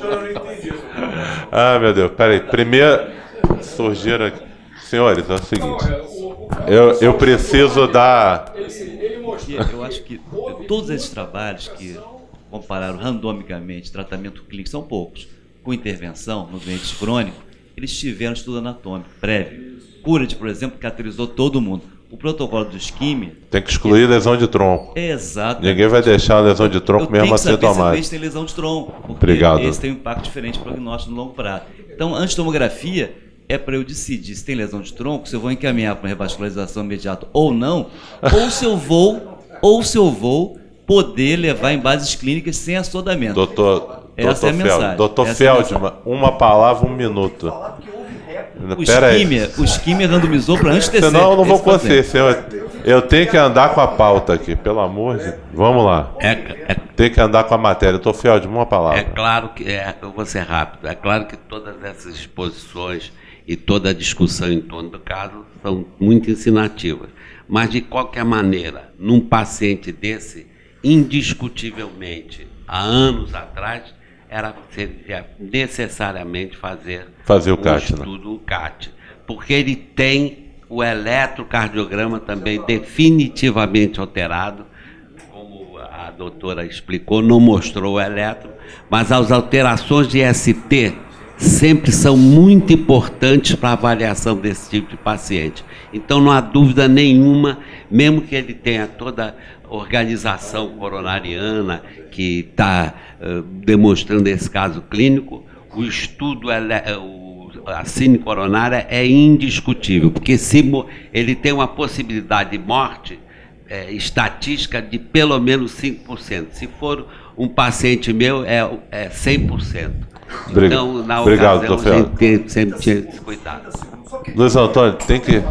Ah, meu Deus, peraí. Primeiro, surgiram aqui. Senhores, é o seguinte. Eu, eu preciso dar... Eu acho que todos esses trabalhos que compararam randomicamente tratamento clínico, são poucos, com intervenção no doente crônico, eles tiveram estudo anatômico prévio. Cura-de, por exemplo, caracterizou todo mundo. O protocolo do isquímia... Tem que excluir lesão de tronco. Exato. Ninguém vai deixar a lesão de tronco mesmo assintomática. Se tem lesão de tronco, porque Obrigado. Esse tem um impacto diferente no prognóstico no longo prazo. Então, a angitomografia é para eu decidir se tem lesão de tronco, se eu vou encaminhar para uma revascularização imediata ou não, ou se eu vou ou se eu vou poder levar em bases clínicas sem assodamento. Doutor, Essa doutor é a mensagem. Feldman, doutor Essa é a Feldman, uma palavra, um minuto. O Pera Skimmer, o Skimmer randomizou para antes de ter Senão eu não vou conseguir. Eu, eu tenho que andar com a pauta aqui, pelo amor de Deus. Vamos lá. É, é, tem que andar com a matéria. Doutor Feldman, uma palavra. É claro que, é, eu vou ser rápido, é claro que todas essas exposições e toda a discussão em torno do caso são muito ensinativas. Mas, de qualquer maneira, num paciente desse, indiscutivelmente, há anos atrás, era necessariamente fazer, fazer o um C A T, estudo, né? o C A T, porque ele tem o eletrocardiograma também definitivamente alterado, como a doutora explicou, não mostrou o eletro, mas as alterações de S T sempre são muito importantes para a avaliação desse tipo de paciente. Então não há dúvida nenhuma, mesmo que ele tenha toda a organização coronariana que está uh, demonstrando esse caso clínico, o estudo, o, a síndrome coronária é indiscutível, porque se ele tem uma possibilidade de morte é, estatística de pelo menos cinco por cento. Se for um paciente meu, é, é cem por cento. Então, na Obrigado, ocasião, doutor. a gente tem, sempre tinha esse cuidado. Luiz Antônio, tem que...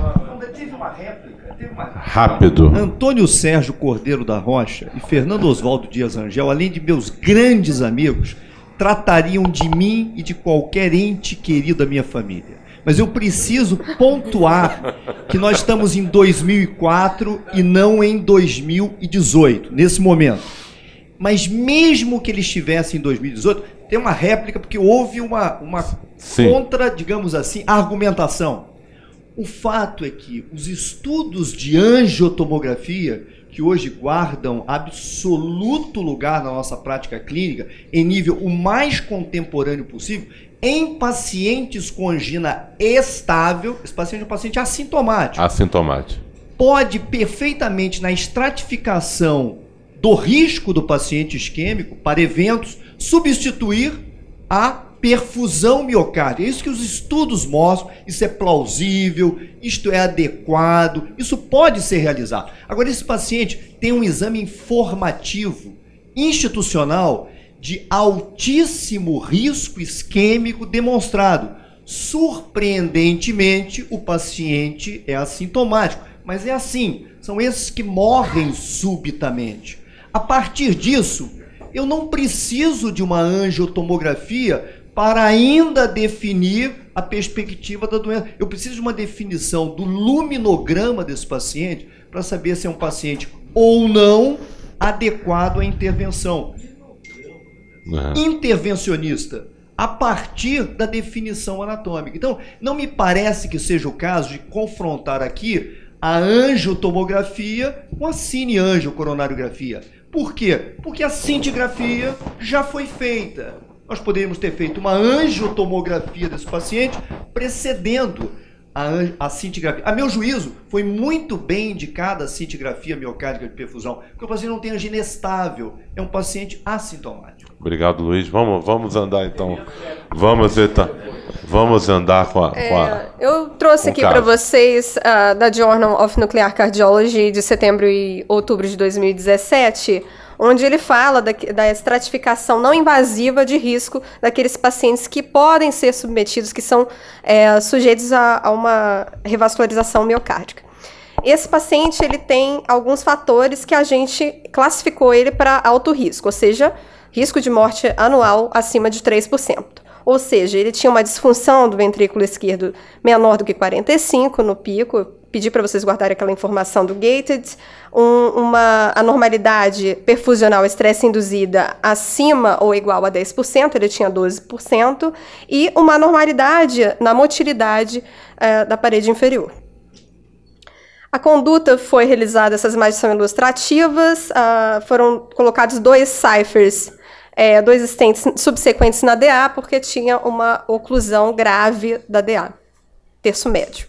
Rápido. Antônio Sérgio Cordeiro da Rocha e Fernando Oswaldo Dias Rangel, além de meus grandes amigos, tratariam de mim e de qualquer ente querido da minha família. Mas eu preciso pontuar que nós estamos em dois mil e quatro e não em dois mil e dezoito, nesse momento. Mas mesmo que ele estivesse em dois mil e dezoito, tem uma réplica, porque houve uma, uma contra, digamos assim, argumentação. O fato é que os estudos de angiotomografia, que hoje guardam absoluto lugar na nossa prática clínica, em nível o mais contemporâneo possível, em pacientes com angina estável, esse paciente é um paciente assintomático. Assintomático. Pode perfeitamente, na estratificação do risco do paciente isquêmico para eventos, substituir a perfusão miocárdica. É isso que os estudos mostram, isso é plausível, isto é adequado, isso pode ser realizado. Agora, esse paciente tem um exame informativo, institucional, de altíssimo risco isquêmico demonstrado. Surpreendentemente, o paciente é assintomático, mas é assim, são esses que morrem subitamente. A partir disso, eu não preciso de uma angiotomografia para ainda definir a perspectiva da doença. Eu preciso de uma definição do luminograma desse paciente para saber se é um paciente ou não adequado à intervenção. Uhum. Intervencionista, a partir da definição anatômica. Então, não me parece que seja o caso de confrontar aqui a angiotomografia com a cineangiocoronariografia. Por quê? Porque a cintigrafia já foi feita. Nós poderíamos ter feito uma angiotomografia desse paciente precedendo a, a cintigrafia. A meu juízo, foi muito bem indicada a cintigrafia miocárdica de perfusão, porque o paciente não tem angina estável, é um paciente assintomático. Obrigado, Luiz. Vamos, vamos andar então. Vamos, então. Vamos andar com a. Com a é, eu trouxe aqui para vocês uh, da Journal of Nuclear Cardiology de setembro e outubro de dois mil e dezessete, onde ele fala da, da estratificação não invasiva de risco daqueles pacientes que podem ser submetidos, que são é, sujeitos a, a uma revascularização miocárdica. Esse paciente ele tem alguns fatores que a gente classificou ele para alto risco, ou seja, risco de morte anual acima de três por cento. Ou seja, ele tinha uma disfunção do ventrículo esquerdo menor do que quarenta e cinco no pico. Pedi para vocês guardarem aquela informação do gated, um, uma anormalidade perfusional estresse induzida acima ou igual a dez por cento, ele tinha doze por cento, e uma anormalidade na motilidade uh, da parede inferior. A conduta foi realizada, essas imagens são ilustrativas, uh, foram colocados dois ciphers, é, dois stents subsequentes na D A, porque tinha uma oclusão grave da D A, terço médio.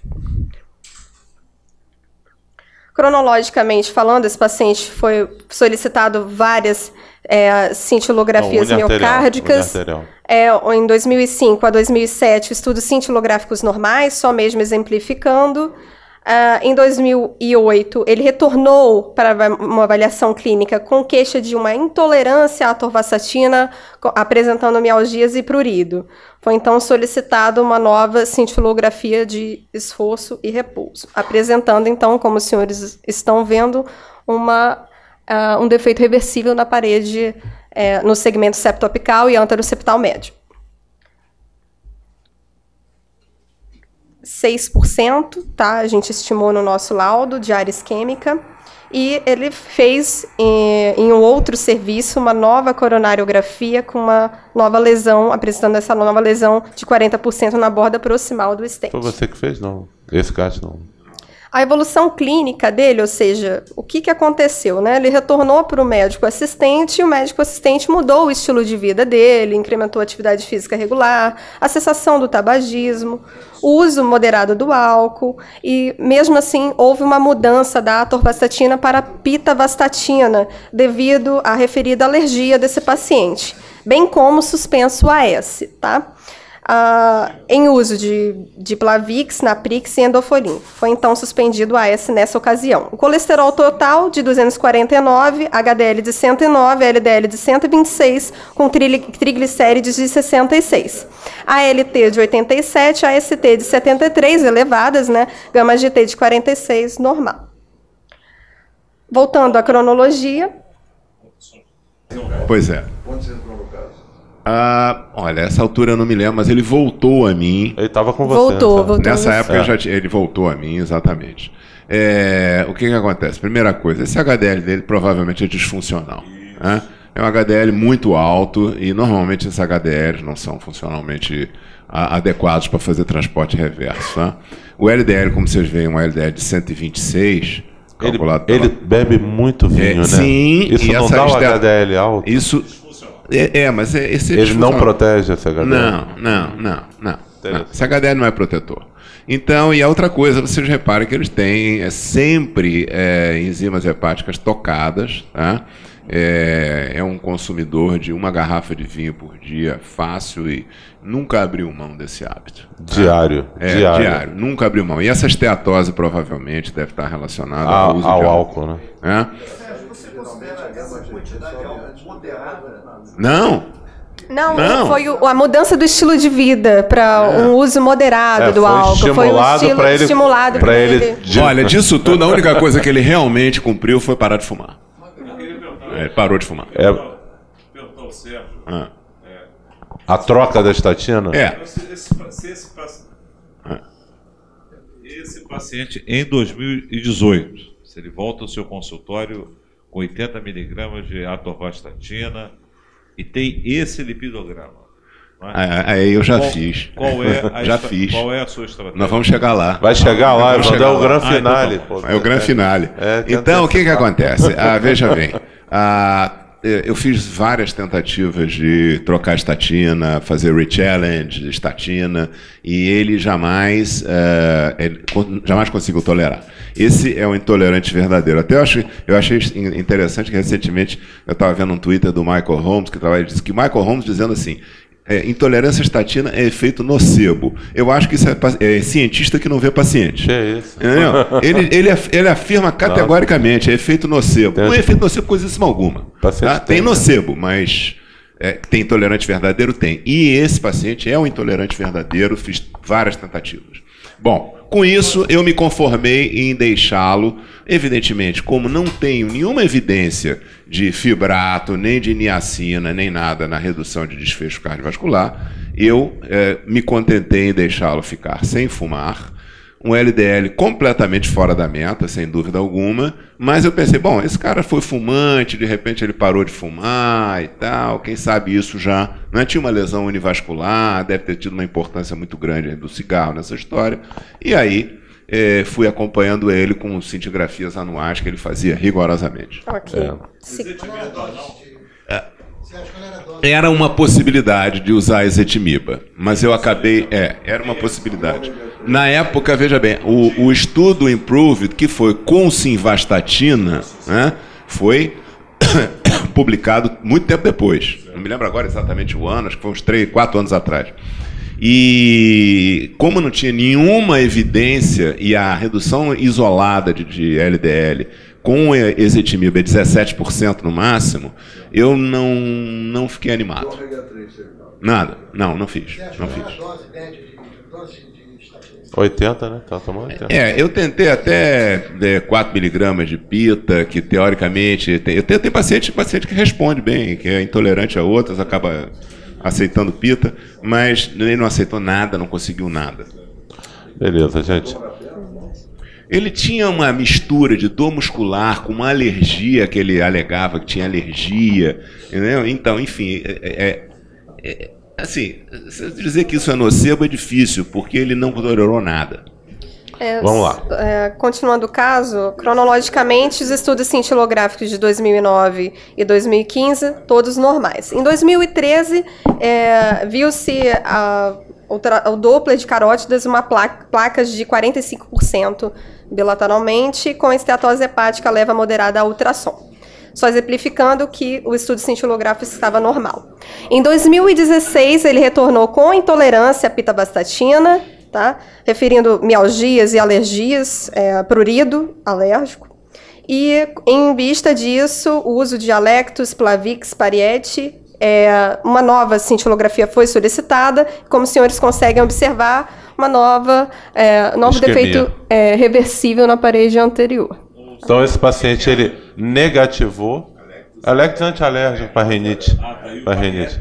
Cronologicamente falando, esse paciente foi solicitado várias é, cintilografias Não, miocárdicas. É, em dois mil e cinco a dois mil e sete, estudos cintilográficos normais, só mesmo exemplificando. Uh, em dois mil e oito, ele retornou para uma avaliação clínica com queixa de uma intolerância à atorvastatina, apresentando mialgias e prurido. Foi então solicitado uma nova cintilografia de esforço e repouso, apresentando então, como os senhores estão vendo, uma, uh, um defeito reversível na parede, uh, no segmento septoapical e anteroseptal médio. seis por cento, tá? A gente estimou no nosso laudo de área isquêmica, e ele fez em, em um outro serviço uma nova coronariografia com uma nova lesão, apresentando essa nova lesão de quarenta por cento na borda proximal do stent. Foi você que fez? Não. Esse caso não. A evolução clínica dele, ou seja, o que, que aconteceu, né? Ele retornou para o médico assistente e o médico assistente mudou o estilo de vida dele, incrementou a atividade física regular, a cessação do tabagismo, o uso moderado do álcool e, mesmo assim, houve uma mudança da atorvastatina para a pitavastatina devido à referida alergia desse paciente, bem como suspenso A S, tá? Uh, em uso de, de Plavix, Naprix e Endofolin. Foi então suspendido o A S nessa ocasião. O colesterol total de duzentos e quarenta e nove, H D L de cento e nove, L D L de cento e vinte e seis, com triglicérides de sessenta e seis. A L T de oitenta e sete, A S T de setenta e três, elevadas, né? Gama G T de quarenta e seis, normal. Voltando à cronologia. Pois é. Onde você entrou no caso? Ah, olha, essa altura eu não me lembro, mas ele voltou a mim. Ele estava com você. Voltou, nessa, voltou. Nessa época é. já tinha, ele voltou a mim, exatamente. É, o que, que acontece? Primeira coisa, esse H D L dele provavelmente é disfuncional. Né? É um H D L muito alto e normalmente esses H D Ls não são funcionalmente a, adequados para fazer transporte reverso. Tá? O L D L, como vocês veem, é um L D L de cento e vinte e seis. Ele, ele bebe muito vinho, é, né? Sim. Isso e não essa dá o H D L alto? Isso... É, é, mas é, esse ele não protege esse H D L? Não, não, não, não, não. Esse H D L não é protetor. Então, e a outra coisa, vocês reparem que eles têm é, sempre é, enzimas hepáticas tocadas, tá? É, é um consumidor de uma garrafa de vinho por dia, fácil, e nunca abriu mão desse hábito. Tá? Diário. É, diário. diário. Nunca abriu mão. E essa esteatose provavelmente deve estar relacionada a, ao uso ao de álcool, álcool. né? É? Você considera essa quantidade moderada? Não. Não, Não. foi o, a mudança do estilo de vida para um uso moderado É, do foi álcool. Foi um estilo pra ele, estimulado pra para ele. ele. de- Olha, disso tudo, a única coisa que ele realmente cumpriu foi parar de fumar. É, ele parou de fumar. É, Perguntar ao Sérgio. Ah. a troca da estatina? É. Se esse, se esse, paci- esse paciente, em dois mil e dezoito, se ele volta ao seu consultório com oitenta miligramas de atorvastatina e tem esse lipidograma, não é? Ah, Aí eu já Qual- fiz. Qual é a já estra- fiz. Qual é a sua estratégia? Nós vamos chegar lá. Vai chegar lá, Vamos Evandro, chegar é o lá. gran Ah, então finale. tá. pô. É o grande finale. É, tem Então, o que, que antecipado. acontece? Ah, veja bem. Ah, eu fiz várias tentativas de trocar estatina, fazer re-challenge de estatina, e ele jamais, eh, ele con- jamais conseguiu tolerar. Esse é um intolerante verdadeiro. Até eu, acho, eu achei interessante que recentemente eu estava vendo um Twitter do Michael Holmes, que tava, disse que Michael Holmes dizendo assim: é, intolerância à estatina é efeito nocebo. Eu acho que isso é, pa- é cientista que não vê paciente. Que é isso? Entendeu? Ele, ele, af- ele afirma categoricamente, é efeito nocebo. Tem- Não é efeito nocebo coisíssima alguma. Paciente Tá? tem, Tem né? nocebo, mas é, tem intolerante verdadeiro? Tem. E esse paciente é um intolerante verdadeiro, fiz várias tentativas. Bom, com isso eu me conformei em deixá-lo. Evidentemente, como não tenho nenhuma evidência de fibrato, nem de niacina, nem nada na redução de desfecho cardiovascular, eu eh, me contentei em deixá-lo ficar sem fumar, um L D L completamente fora da meta, sem dúvida alguma, mas eu pensei, bom, esse cara foi fumante, de repente ele parou de fumar e tal, quem sabe isso já, não é? Tinha uma lesão univascular, deve ter tido uma importância muito grande do cigarro nessa história, e aí eh, fui acompanhando ele com cintigrafias anuais que ele fazia rigorosamente. Ok. É. Se- Era uma possibilidade de usar ezetimiba, mas eu acabei... É, era uma possibilidade. Na época, veja bem, o, o estudo Improved, que foi com simvastatina, né, foi publicado muito tempo depois. Não me lembro agora exatamente o ano, acho que foi uns três, quatro anos atrás. E como não tinha nenhuma evidência e a redução isolada de, de L D L com ezetimibe é dezessete por cento no máximo, eu não, não fiquei animado. Nada. Não, não fiz. Não fiz. oitenta, né? Tá tomando oitenta. É, eu tentei até é, quatro miligramas de pita, que teoricamente... Tem, eu tenho, tenho paciente, paciente que responde bem, que é intolerante a outras, acaba aceitando pita, mas ele não aceitou nada, não conseguiu nada. Beleza, gente. Ele tinha uma mistura de dor muscular com uma alergia que ele alegava que tinha alergia, entendeu? Então, enfim, é, é, é, assim, dizer que isso é nocebo é difícil, porque ele não tolerou nada. É, Vamos lá. É, continuando o caso, cronologicamente, os estudos cintilográficos de dois mil e nove e dois mil e quinze, todos normais. Em dois mil e treze, é, viu-se a, o, o Doppler de carótidas, uma placa, placas de quarenta e cinco por cento bilateralmente, com esteatose hepática leva moderada a ultrassom, só exemplificando que o estudo cintilográfico estava normal. Em dois mil e dezesseis, ele retornou com intolerância à pitabastatina, tá? Referindo mialgias e alergias, é, prurido alérgico. E, em vista disso, o uso de Alectos, Plavix, Pariete, é, uma nova cintilografia foi solicitada. Como os senhores conseguem observar, uma nova, é, novo Isquemia. defeito é, reversível na parede anterior. Então, esse paciente, ele negativou Alectos antialérgico para rinite. Para rinite.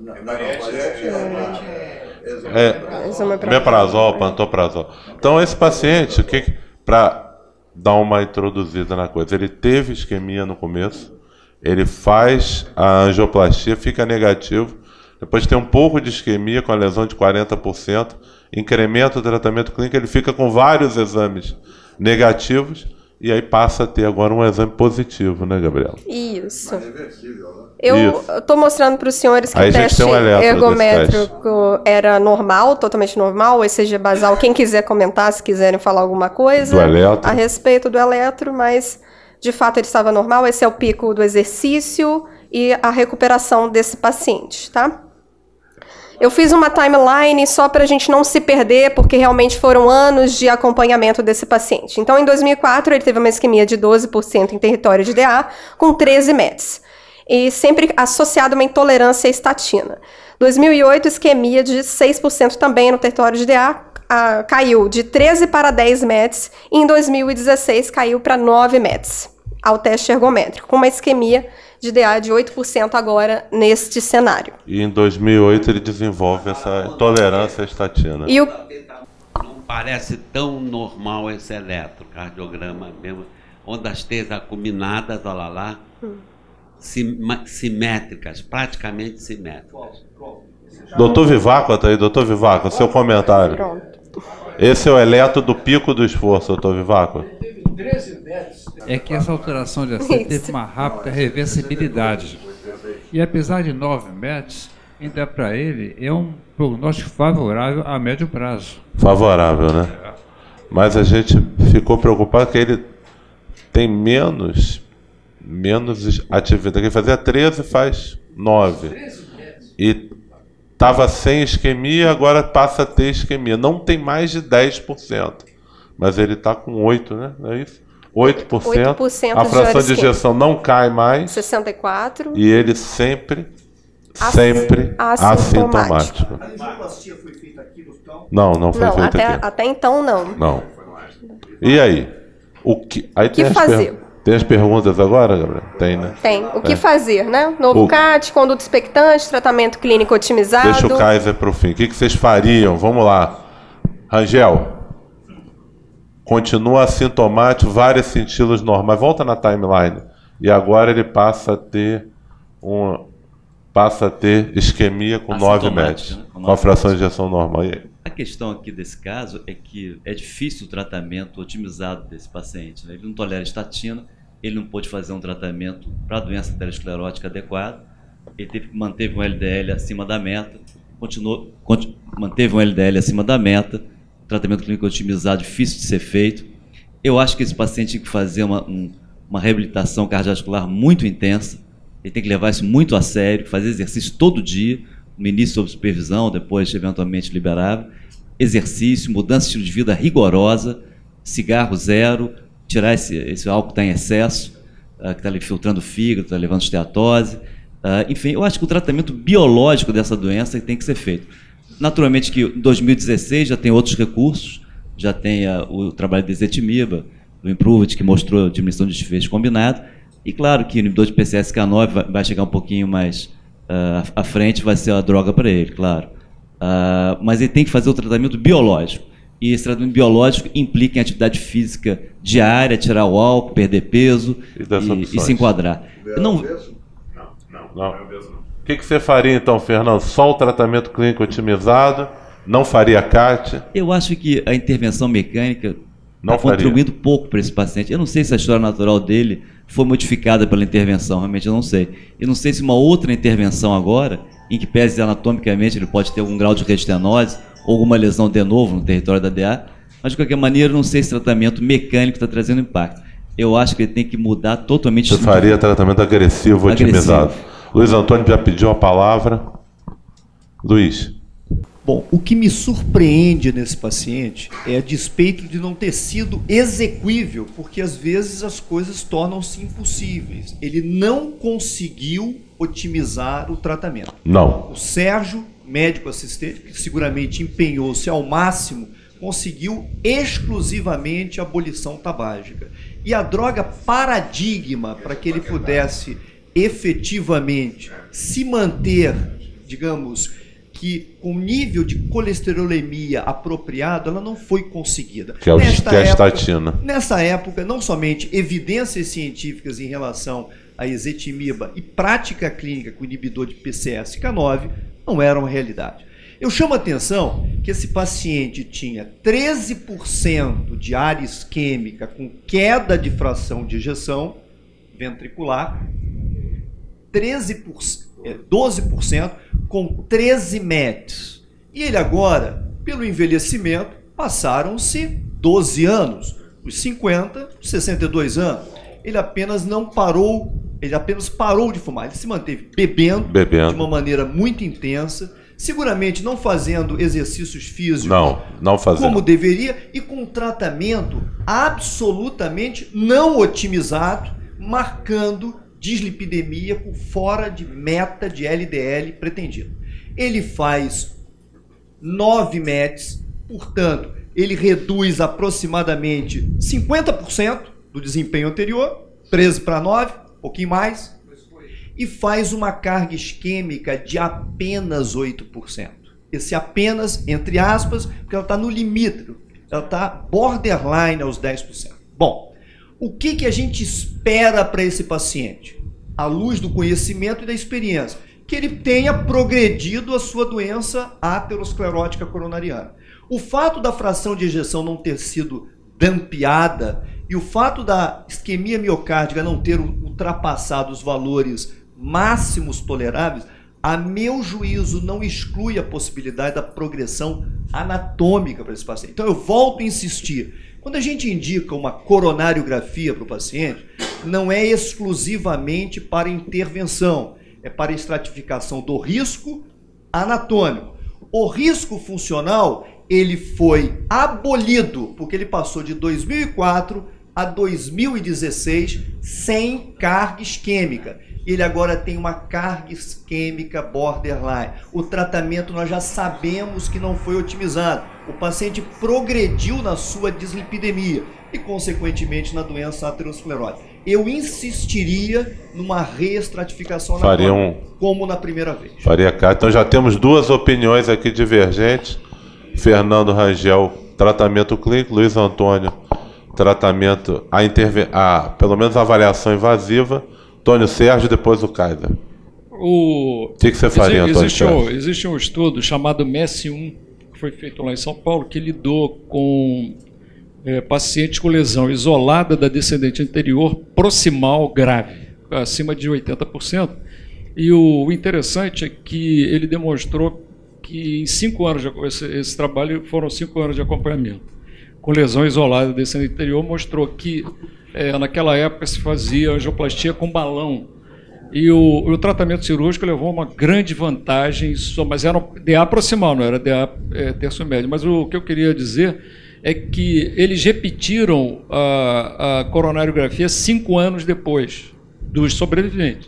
É, meprazol, pantoprazol. Então, esse paciente, o que, para dar uma introduzida na coisa, ele teve isquemia no começo, ele faz a angioplastia, fica negativo, depois tem um pouco de isquemia com a lesão de quarenta por cento, incrementa o tratamento clínico, ele fica com vários exames negativos, e aí passa a ter agora um exame positivo, né, Gabriela? Isso. Eu estou mostrando para os senhores que aí o teste um ergométrico era normal, totalmente normal, o E C G basal, quem quiser comentar, se quiserem falar alguma coisa a respeito do eletro, mas de fato ele estava normal. Esse é o pico do exercício e a recuperação desse paciente, tá? Eu fiz uma timeline só para a gente não se perder, porque realmente foram anos de acompanhamento desse paciente. Então, em dois mil e quatro, ele teve uma isquemia de doze por cento em território de D A, com treze M E Ts. E sempre associado a uma intolerância à estatina. dois mil e oito, isquemia de seis por cento também no território de D A, a, caiu de treze para dez M E Ts, e em dois mil e dezesseis caiu para nove M E Ts, ao teste ergométrico, com uma isquemia de D A de oito por cento agora neste cenário. E em dois mil e oito ele desenvolve essa intolerância à estatina. E o... Não parece tão normal esse eletrocardiograma mesmo, ondas T acuminadas, olha lá, hum. sim, simétricas, praticamente simétricas. Doutor Vivaco, tá aí, doutor Vivaco, seu comentário. Pronto. Esse é o eletro do pico do esforço, doutor Vivaco. É que essa alteração de A C teve uma rápida reversibilidade. E apesar de nove M E Ts, ainda para ele é um prognóstico favorável a médio prazo. Favorável, né? Mas a gente ficou preocupado que ele tem menos, menos atividade. Ele fazia treze, faz nove. E estava sem isquemia, agora passa a ter isquemia. Não tem mais de dez por cento. Mas ele está com oito, né? Não é isso? oito por cento. oito por cento a fração de ejeção não cai mais. sessenta e quatro. E ele sempre, sempre assintomático. A angioplastia foi feita aqui no hospital? Não, não foi não, feita até, aqui. até então não. Não. E aí? O que, aí que tem fazer? As per... Tem as perguntas agora, Gabriel? Tem, né? Tem. O que é. fazer, né? Novo o... C A T, conduta expectante, tratamento clínico otimizado. Deixa o Kaiser para o fim. O que, que vocês fariam? Vamos lá. Rangel. Continua assintomático, vários cintilos normais. Volta na timeline. E agora ele passa a ter um, passa a ter isquemia com nove M E Ts, né? Com a fração de injeção normal. E aí? A questão aqui desse caso é que é difícil o tratamento otimizado desse paciente, né? Ele não tolera estatina, ele não pôde fazer um tratamento para a doença aterosclerótica adequado, ele teve, manteve um L D L acima da meta, continuou, continu, manteve um L D L acima da meta, tratamento clínico otimizado, difícil de ser feito. Eu acho que esse paciente tem que fazer uma, um, uma reabilitação cardiovascular muito intensa, ele tem que levar isso muito a sério, fazer exercício todo dia, no início sob supervisão, depois eventualmente liberável, exercício, mudança de estilo de vida rigorosa, cigarro zero, tirar esse, esse álcool que está em excesso, uh, que está ali filtrando o fígado, está levando esteatose. Uh, enfim, eu acho que o tratamento biológico dessa doença tem que ser feito. Naturalmente que em dois mil e dezesseis já tem outros recursos, já tem uh, o trabalho de ezetimiba, do Improved, que mostrou diminuição de desfecho combinado, e claro que o inibidor de P C S K nove vai, vai chegar um pouquinho mais uh, à frente, vai ser a droga para ele, claro. Uh, mas ele tem que fazer o tratamento biológico. E esse tratamento biológico implica em atividade física diária, tirar o álcool, perder peso e, e, e se enquadrar. Eu não, não, não, não. O que, que você faria então, Fernando? Só o tratamento clínico otimizado? Não faria C A T? Eu acho que a intervenção mecânica está contribuindo pouco para esse paciente. Eu não sei se a história natural dele foi modificada pela intervenção, realmente eu não sei. Eu não sei se uma outra intervenção agora, em que pese anatomicamente ele pode ter algum grau de restenose ou alguma lesão de novo no território da D A, mas de qualquer maneira eu não sei se tratamento mecânico está trazendo impacto. Eu acho que ele tem que mudar totalmente... Você faria tratamento agressivo, agressivo, otimizado. Luiz Antônio já pediu a palavra. Luiz. Bom, o que me surpreende nesse paciente é a despeito de não ter sido exequível, porque às vezes as coisas tornam-se impossíveis. Ele não conseguiu otimizar o tratamento. Não. O Sérgio, médico assistente, que seguramente empenhou-se ao máximo, conseguiu exclusivamente a abolição tabágica. E a droga paradigma para que ele pudesse efetivamente se manter, digamos, que com nível de colesterolemia apropriado, ela não foi conseguida. Que é, o, que é a estatina. Nessa época, não somente evidências científicas em relação a ezetimiba e prática clínica com inibidor de P C S K nove não eram realidade. Eu chamo a atenção que esse paciente tinha treze por cento de área isquêmica com queda de fração de ejeção ventricular, treze por cento, doze por cento com treze M E Ts. E ele agora, pelo envelhecimento, passaram-se doze anos, os cinquenta, sessenta e dois anos. Ele apenas não parou, ele apenas parou de fumar, ele se manteve bebendo, bebendo. de uma maneira muito intensa, seguramente não fazendo exercícios físicos não, não fazendo. como deveria e com um tratamento absolutamente não otimizado, marcando dislipidemia por fora de meta de L D L pretendido. Ele faz nove M E Ts, portanto, ele reduz aproximadamente cinquenta por cento do desempenho anterior, treze para nove, um pouquinho mais, e faz uma carga isquêmica de apenas oito por cento. Esse apenas, entre aspas, porque ela está no limite, ela está borderline aos dez por cento. Bom, o que, que a gente espera para esse paciente? À luz do conhecimento e da experiência, que ele tenha progredido a sua doença aterosclerótica coronariana. O fato da fração de ejeção não ter sido dampeada e o fato da isquemia miocárdica não ter ultrapassado os valores máximos toleráveis, a meu juízo, não exclui a possibilidade da progressão anatômica para esse paciente. Então eu volto a insistir. Quando a gente indica uma coronariografia para o paciente, não é exclusivamente para intervenção, é para estratificação do risco anatômico. O risco funcional, ele foi abolido, porque ele passou de dois mil e quatro a dois mil e dezesseis sem carga isquêmica. Ele agora tem uma carga isquêmica borderline. O tratamento nós já sabemos que não foi otimizado. O paciente progrediu na sua dislipidemia e, consequentemente, na doença aterosclerótica. Eu insistiria numa reestratificação faria um, como na primeira vez. Faria cá. Então já temos duas opiniões aqui divergentes. Fernando Rangel, tratamento clínico. Luiz Antônio, tratamento, a interve a, pelo menos a avaliação invasiva. Antônio Sérgio, depois o Kaiser. O que, que você faria, existe, Antônio existe Sérgio? Um, existe um estudo chamado M E S um, que foi feito lá em São Paulo, que lidou com é, pacientes com lesão isolada da descendente anterior proximal grave, acima de oitenta por cento. E o interessante é que ele demonstrou que em cinco anos, de, esse, esse trabalho foram cinco anos de acompanhamento, com lesão isolada da descendente anterior, mostrou que É, naquela época se fazia angioplastia com balão E o, o tratamento cirúrgico levou uma grande vantagem, só, mas era um D A proximal, não era D A é, terço médio. Mas o que eu queria dizer é que eles repetiram a, a coronariografia cinco anos depois dos sobreviventes.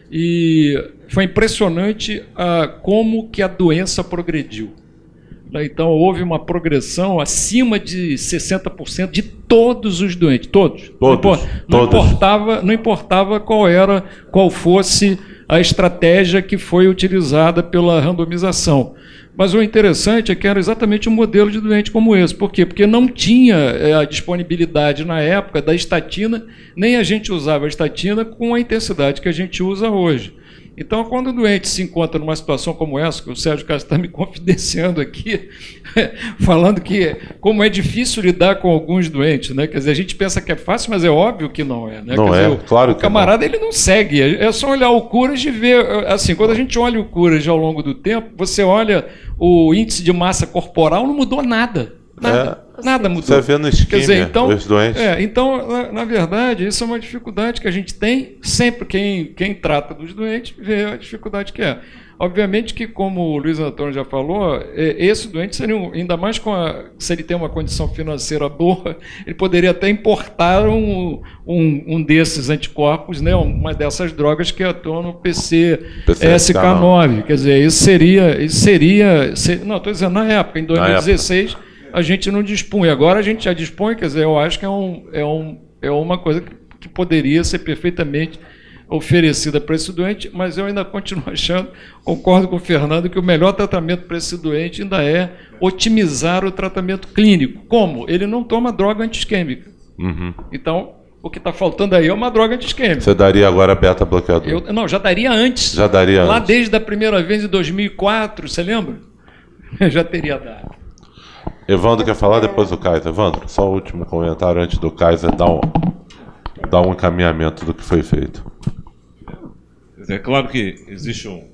E foi impressionante a, como que a doença progrediu. Então, houve uma progressão acima de sessenta por cento de todos os doentes, todos. Todos, não, não, todos. Importava, não importava qual era, qual fosse a estratégia que foi utilizada pela randomização. Mas o interessante é que era exatamente um modelo de doente como esse. Por quê? Porque não tinha é, a disponibilidade na época da estatina, nem a gente usava a estatina com a intensidade que a gente usa hoje. Então, quando o doente se encontra numa situação como essa, que o Sérgio Castro está me confidenciando aqui, falando que como é difícil lidar com alguns doentes, né? Quer dizer, a gente pensa que é fácil, mas é óbvio que não é. Né? Não Quer é, dizer, claro o que camarada ele não segue, é só olhar o Courage e ver, assim, quando a gente olha o Courage ao longo do tempo, você olha o índice de massa corporal, não mudou nada. Nada, é, nada mudou. Você vê no isquímia, Quer dizer, então, os doentes. É, então na, na verdade, isso é uma dificuldade que a gente tem, sempre quem, quem trata dos doentes vê a dificuldade que é. Obviamente que, como o Luiz Antônio já falou, esse doente seria, um, ainda mais com a, se ele tem uma condição financeira boa, ele poderia até importar um, um, um desses anticorpos, né, uma dessas drogas que atuam no P C S K nove. Quer dizer, isso seria... Isso seria ser, não, estou dizendo, na época, em dois mil e dezesseis, a gente não dispunha. Agora a gente já dispõe, quer dizer, eu acho que é, um, é, um, é uma coisa que, que poderia ser perfeitamente oferecida para esse doente, mas eu ainda continuo achando, concordo com o Fernando, que o melhor tratamento para esse doente ainda é otimizar o tratamento clínico. Como? Ele não toma droga anti-isquêmica. Uhum. Então, o que está faltando aí é uma droga anti-isquêmica. Você daria agora beta-bloqueador? Eu, não, já daria antes. Já daria Lá antes. desde a primeira vez em dois mil e quatro, você lembra? Já teria dado. Evandro quer falar, depois o Kaiser. Evandro, só o último comentário antes do Kaiser dar um, dar um encaminhamento do que foi feito. É claro que existe um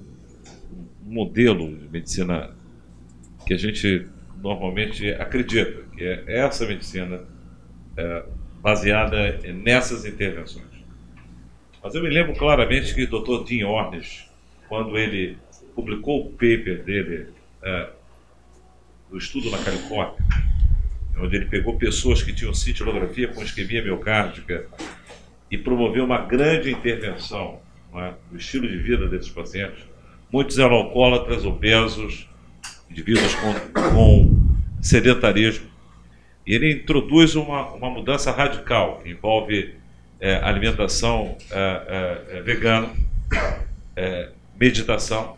modelo de medicina que a gente normalmente acredita, que é essa medicina é, baseada nessas intervenções. Mas eu me lembro claramente que o doutor Dean Ornish, quando ele publicou o paper dele, é, do estudo na Califórnia, onde ele pegou pessoas que tinham cintilografia com isquemia miocárdica e promoveu uma grande intervenção, não é, do estilo de vida desses pacientes. Muitos eram alcoólatras, obesos, indivíduos com, com sedentarismo. E ele introduz uma, uma mudança radical, que envolve é, alimentação é, é, vegana, é, meditação,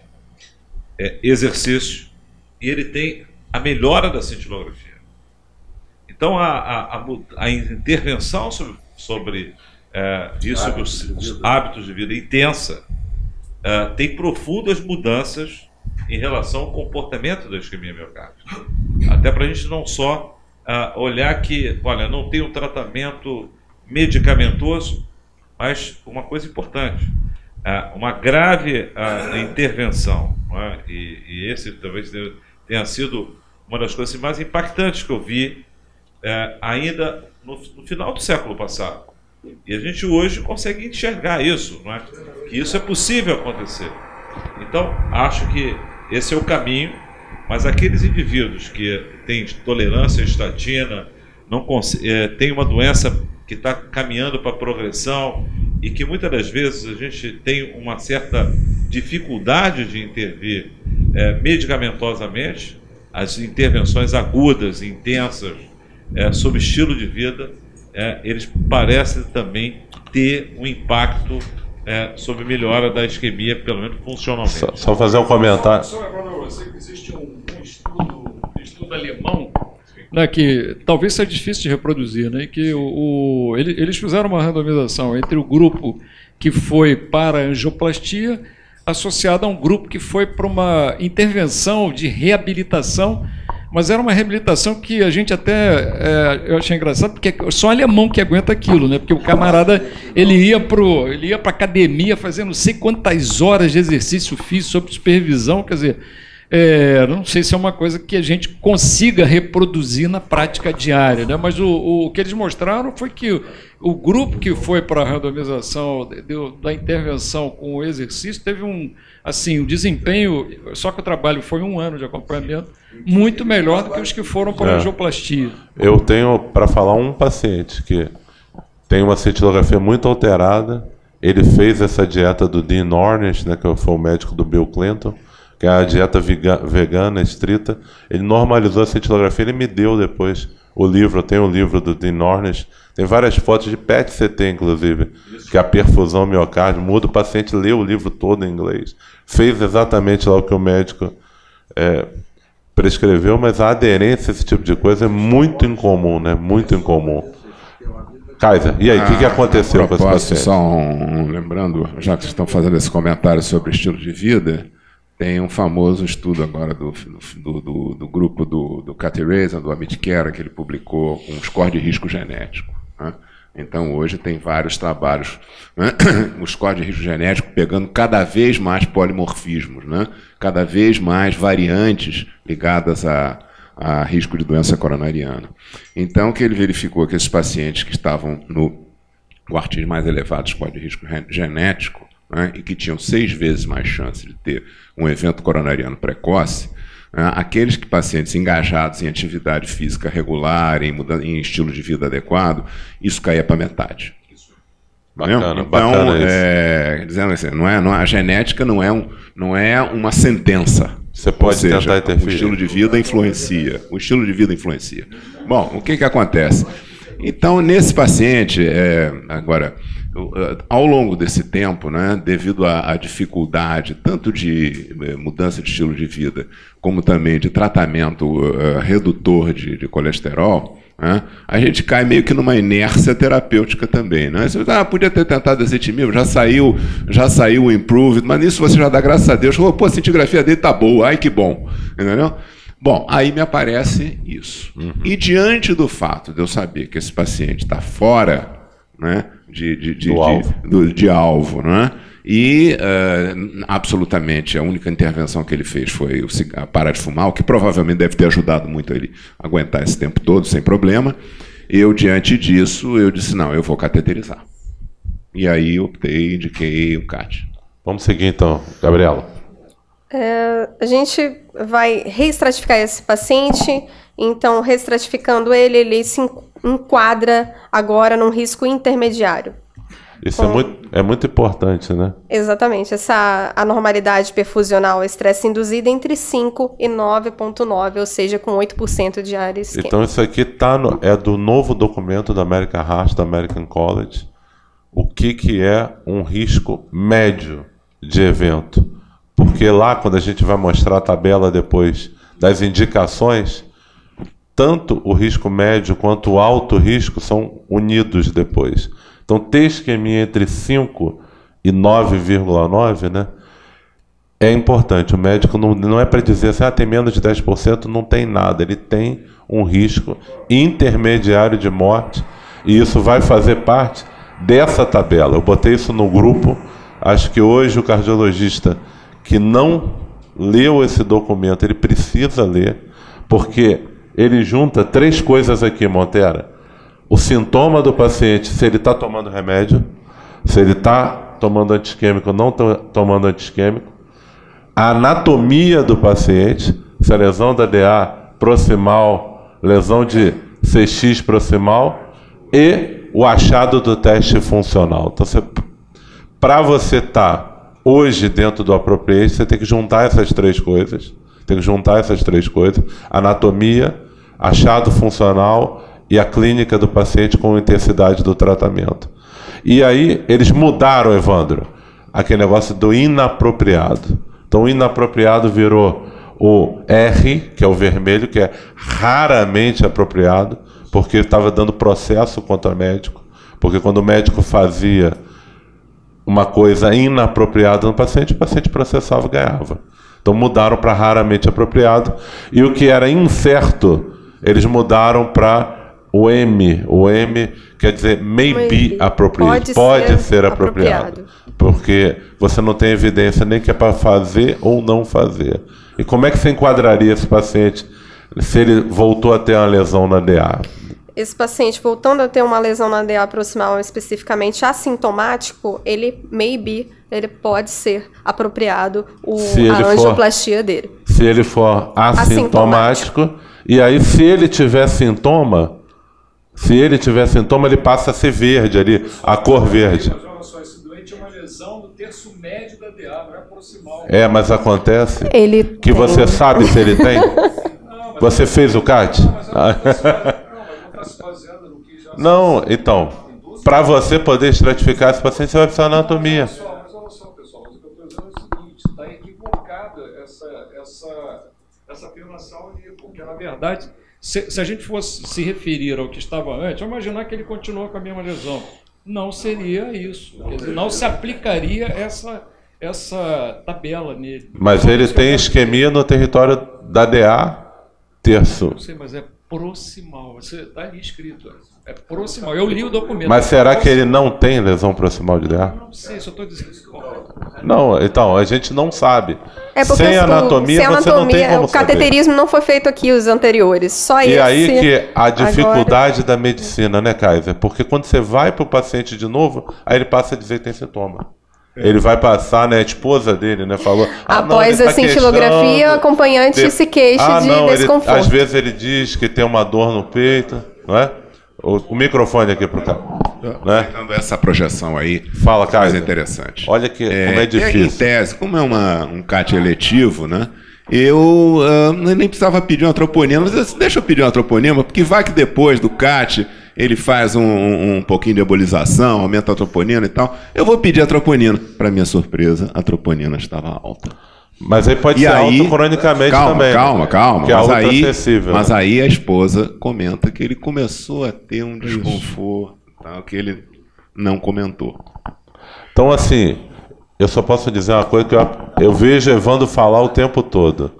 é, exercício, e ele tem a melhora da cintilografia. Então, a, a, a, a intervenção sobre, sobre é, isso, sobre os, os hábitos de vida intensa, é, tem profundas mudanças em relação ao comportamento da isquemia miocárdica. Até para a gente não só é, olhar que, olha, não tem um tratamento medicamentoso, mas uma coisa importante, é, uma grave é, intervenção, não é? e, e esse talvez tenha sido uma das coisas mais impactantes que eu vi é, ainda no, no final do século passado. E a gente hoje consegue enxergar isso, não é? Que isso é possível acontecer. Então, acho que esse é o caminho, mas aqueles indivíduos que têm tolerância à estatina, não é, têm uma doença que está caminhando para a progressão e que muitas das vezes a gente tem uma certa dificuldade de intervir é, medicamentosamente, as intervenções agudas, intensas, é, sobre estilo de vida, é, eles parecem também ter um impacto é, sobre melhora da isquemia, pelo menos funcionalmente. Só, só fazer um comentário. Só para você que existe um, um, estudo, um estudo alemão, né, que talvez seja difícil de reproduzir, né, que o, o, eles fizeram uma randomização entre o grupo que foi para a angioplastia associado a um grupo que foi para uma intervenção de reabilitação, mas era uma reabilitação que a gente até, é, eu achei engraçado, porque é só alemão que aguenta aquilo, né? Porque o camarada, ele ia para ele ia para academia fazer não sei quantas horas de exercício físico sob supervisão, quer dizer, É, não sei se é uma coisa que a gente consiga reproduzir na prática diária, né? Mas o, o que eles mostraram foi que o, o grupo que foi para a randomização deu, da intervenção com o exercício teve um, assim, um desempenho, só que o trabalho foi um ano de acompanhamento, muito melhor do que os que foram para a É. angioplastia. Eu tenho para falar um paciente que tem uma cintilografia muito alterada. Ele fez essa dieta do Dean Ornish, né, que foi o médico do Bill Clinton, que é a dieta vega- vegana estrita. Ele normalizou a cintilografia, ele me deu depois o livro. Eu tenho o livro do Dean Ornish, tem várias fotos de P E T C T, inclusive, que é a perfusão miocárdio muda. O paciente lê o livro todo em inglês, fez exatamente lá o que o médico é, prescreveu, mas a aderência a esse tipo de coisa é muito incomum, né? Muito incomum. Kaiser, e aí, o que, que aconteceu com esse paciente? Só um, um, lembrando, já que vocês estão fazendo esse comentário sobre estilo de vida, tem um famoso estudo agora do, do, do, do grupo do, do Cathy Reza, do Amit Khera, que ele publicou com um score de risco genético, né? Então, hoje tem vários trabalhos, né? O score de risco genético pegando cada vez mais polimorfismos, né? Cada vez mais variantes ligadas a, a risco de doença coronariana. Então, o que ele verificou que esses pacientes que estavam no quartis mais elevado score de risco genético, né, e que tinham seis vezes mais chance de ter um evento coronariano precoce, né, aqueles que, pacientes engajados em atividade física regular, em, muda, em estilo de vida adequado, isso caía para metade. Bacana, então, bacana é, dizendo assim, não é, não, a genética não é, um, não é uma sentença. Você pode Ou seja, tentar interferir. O estilo de vida influencia. O estilo de vida influencia. Bom, o que, que acontece? Então, nesse paciente, é, agora, ao longo desse tempo, né, devido à, à dificuldade tanto de eh, mudança de estilo de vida, como também de tratamento uh, redutor de, de colesterol, né, a gente cai meio que numa inércia terapêutica também. Né? Você ah, podia ter tentado ezetimibe, já saiu, já saiu o Improved, mas nisso você já dá graças a Deus. Pô, a cintilografia dele tá boa, ai que bom. Entendeu? Bom, aí me aparece isso. Uhum. E diante do fato de eu saber que esse paciente está fora, né, de, de, de, do de, alvo, do, de alvo, né, e uh, absolutamente a única intervenção que ele fez foi o cigarro, parar de fumar, o que provavelmente deve ter ajudado muito a ele aguentar esse tempo todo sem problema. Eu, diante disso, eu disse, não, eu vou cateterizar. E aí eu optei, indiquei o C A T. Vamos seguir então, Gabriela. É, a gente vai reestratificar esse paciente, então, reestratificando ele, ele se enquadra agora num risco intermediário. Isso Com... é, muito, é muito importante, né? Exatamente. Essa anormalidade perfusional estresse induzida entre cinco e nove vírgula nove, ou seja, com oito por cento de área isquêmica. Então, isso aqui tá no, é do novo documento da American Heart, da American College, o que, que é um risco médio de evento. Porque lá, quando a gente vai mostrar a tabela depois das indicações, tanto o risco médio quanto o alto risco são unidos depois. Então, ter isquemia entre cinco e nove vírgula nove, né, é importante. O médico não, não é para dizer assim, ah, tem menos de dez por cento, não tem nada. Ele tem um risco intermediário de morte e isso vai fazer parte dessa tabela. Eu botei isso no grupo. Acho que hoje o cardiologista que não leu esse documento, ele precisa ler, porque ele junta três coisas aqui, Montera. O sintoma do paciente, se ele está tomando remédio, se ele está tomando antiisquêmico ou não está tomando antiisquêmico, a anatomia do paciente, se a lesão da D A proximal, lesão de C X proximal e o achado do teste funcional. Então, para você estar tá hoje, dentro do Appropriate, você tem que juntar essas três coisas. Tem que juntar essas três coisas. Anatomia, achado funcional e a clínica do paciente com a intensidade do tratamento. E aí, eles mudaram, Evandro, aquele negócio do inapropriado. Então, o inapropriado virou o R, que é o vermelho, que é raramente apropriado, porque ele estava dando processo contra o médico. Porque quando o médico fazia uma coisa inapropriada no paciente, o paciente processava e ganhava. Então mudaram para raramente apropriado. E o que era incerto, eles mudaram para o M, o M quer dizer may be appropriate, Pode pode ser ser apropriado, porque você não tem evidência nem que é para fazer ou não fazer. E como é que você enquadraria esse paciente se ele voltou a ter uma lesão na D A? Esse paciente, voltando a ter uma lesão na D A proximal especificamente assintomático, ele maybe, ele pode ser apropriado o, a angioplastia for, dele. Se ele for assintomático, assintomático, e aí se ele tiver sintoma, se ele tiver sintoma, ele passa a ser verde ali, a cor verde. Mas olha só, esse doente é uma lesão no terço médio da D A, não é proximal. É, mas acontece ele que tem. Você sabe se ele tem? Não, você fez o C A T? Não, então, para você poder estratificar esse paciente, você vai precisar de anatomia. Mas olha só, pessoal, mas o que eu estou dizendo é o seguinte, está equivocada essa, essa, essa afirmação ali, porque, na verdade, se, se a gente fosse se referir ao que estava antes, vamos imaginar que ele continua com a mesma lesão. Não seria isso. Quer dizer, não se aplicaria essa, essa tabela nele. Mas ele tem isquemia no território da D A, terço. Não sei, mas é proximal. Está ali escrito. É proximal. Eu li o documento. Mas será que ele não tem lesão proximal de D A? Não sei, só estou dizendo. Não, então, a gente não sabe. É porque sem anatomia, sem você anatomia, não tem como o cateterismo saber. não foi feito aqui, os anteriores. Só e esse. E aí que a dificuldade agora... da medicina, né, Kaiser? Porque quando você vai para o paciente de novo, aí ele passa a dizer que tem sintoma. É. Ele vai passar, né? A esposa dele, né? Falou. Ah, após não, a cintilografia, o acompanhante de... se queixa ah, de não, desconforto. Ele, às vezes ele diz que tem uma dor no peito, não é? O, o microfone aqui pro cara. Né? Essa projeção aí. Fala, Kaiser. Mais interessante. Olha que, é, como é difícil. Em tese, como é uma, um C A T eletivo, né? Eu uh, nem precisava pedir uma troponema, mas eu, deixa eu pedir uma troponema, porque vai que depois do C A T ele faz um, um, um pouquinho de embolização, aumenta a troponina e tal. Eu vou pedir a troponina. Para minha surpresa, a troponina estava alta. Mas aí pode e ser aí, alto cronicamente calma, também. Calma, calma. Que é mas aí, acessível, mas né? aí a esposa comenta que ele começou a ter um desconforto, tal, que ele não comentou. Então, assim, eu só posso dizer uma coisa que eu, eu vejo Evandro falar o tempo todo.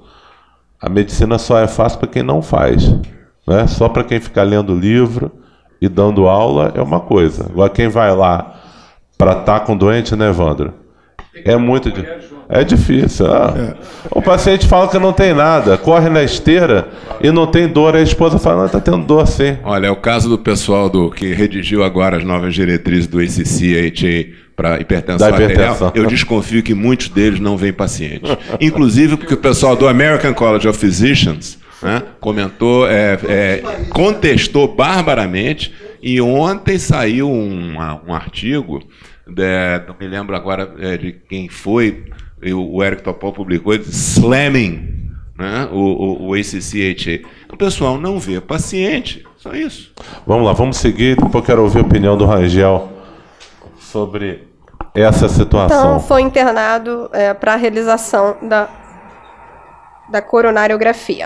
A medicina só é fácil para quem não faz. Né? Só para quem fica lendo livro e dando aula é uma coisa. Agora, quem vai lá para estar com doente, né, Evandro? É muito difícil. É difícil. Ah, é. O paciente fala que não tem nada, corre na esteira e não tem dor. A esposa fala, não, está tendo dor sim. Olha, é o caso do pessoal do, que redigiu agora as novas diretrizes do A C C H A para hipertensão arterial. Eu desconfio que muitos deles não vêm pacientes. Inclusive porque o pessoal do American College of Physicians, né, comentou, é, é, contestou barbaramente, e ontem saiu um, um artigo, de, não me lembro agora é, de quem foi, o Eric Topol publicou, slamming, né, o, o, o A C C H A. O pessoal não vê paciente, só isso. Vamos lá, vamos seguir, depois eu quero ouvir a opinião do Rangel sobre essa situação. Então, foi internado é, para a realização da, da coronariografia.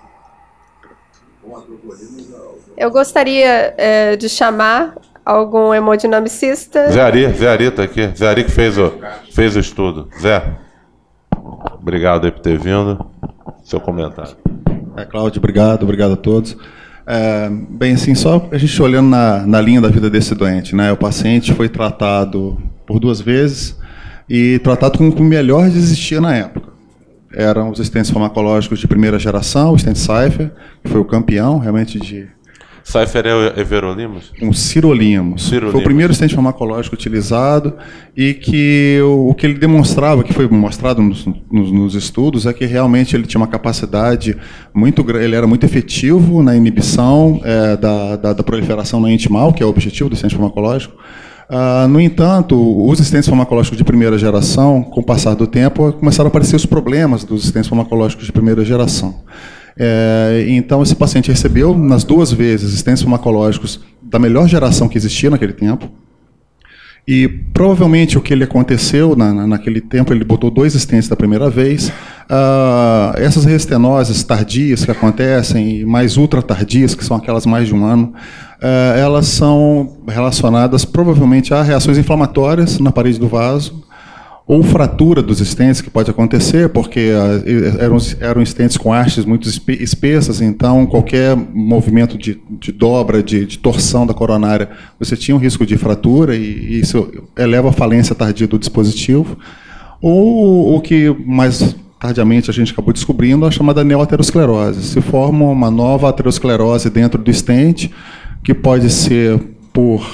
Eu gostaria é, de chamar algum hemodinamicista. Zé Ari, Zé Ari está aqui. Zé Ari que fez o, fez o estudo. Zé, obrigado aí por ter vindo. Seu comentário. É, Cláudio, obrigado, obrigado a todos. É, bem, assim, só a gente olhando na, na linha da vida desse doente, né? O paciente foi tratado por duas vezes e tratado com o que melhor existia na época. Eram os estentes farmacológicos de primeira geração, o stent Cypher, que foi o campeão realmente de... Cypher é o everolimus? Um sirolimus. Sirolimus. Foi o primeiro stent farmacológico utilizado e que o, o que ele demonstrava, que foi mostrado nos, nos, nos estudos, é que realmente ele tinha uma capacidade muito grande, ele era muito efetivo na inibição é, da, da, da proliferação não intimal, que é o objetivo do stent farmacológico. Uh, no entanto, os stents farmacológicos de primeira geração, com o passar do tempo, começaram a aparecer os problemas dos stents farmacológicos de primeira geração. É, então, esse paciente recebeu, nas duas vezes, stents farmacológicos da melhor geração que existia naquele tempo. E, provavelmente, o que ele aconteceu na, na, naquele tempo, ele botou dois stents da primeira vez. Uh, essas restenoses tardias que acontecem, e mais ultra tardias, que são aquelas mais de um ano, uh, elas são relacionadas, provavelmente, a reações inflamatórias na parede do vaso, ou fratura dos stents, que pode acontecer, porque eram, eram stents com hastes muito espessas, então qualquer movimento de, de dobra, de, de torção da coronária, você tinha um risco de fratura, e isso eleva a falência tardia do dispositivo. Ou o que mais tardiamente a gente acabou descobrindo, a chamada neoaterosclerose. Se forma uma nova aterosclerose dentro do stent, que pode ser por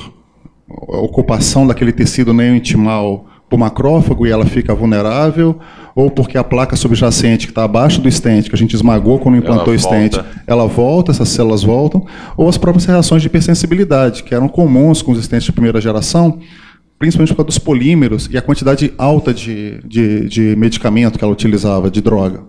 ocupação daquele tecido neointimal por macrófago e ela fica vulnerável, ou porque a placa subjacente que está abaixo do stent, que a gente esmagou quando implantou o stent, ela volta, essas células voltam, ou as próprias reações de hipersensibilidade, que eram comuns com os stents de primeira geração, principalmente por causa dos polímeros e a quantidade alta de, de, de medicamento que ela utilizava, de droga.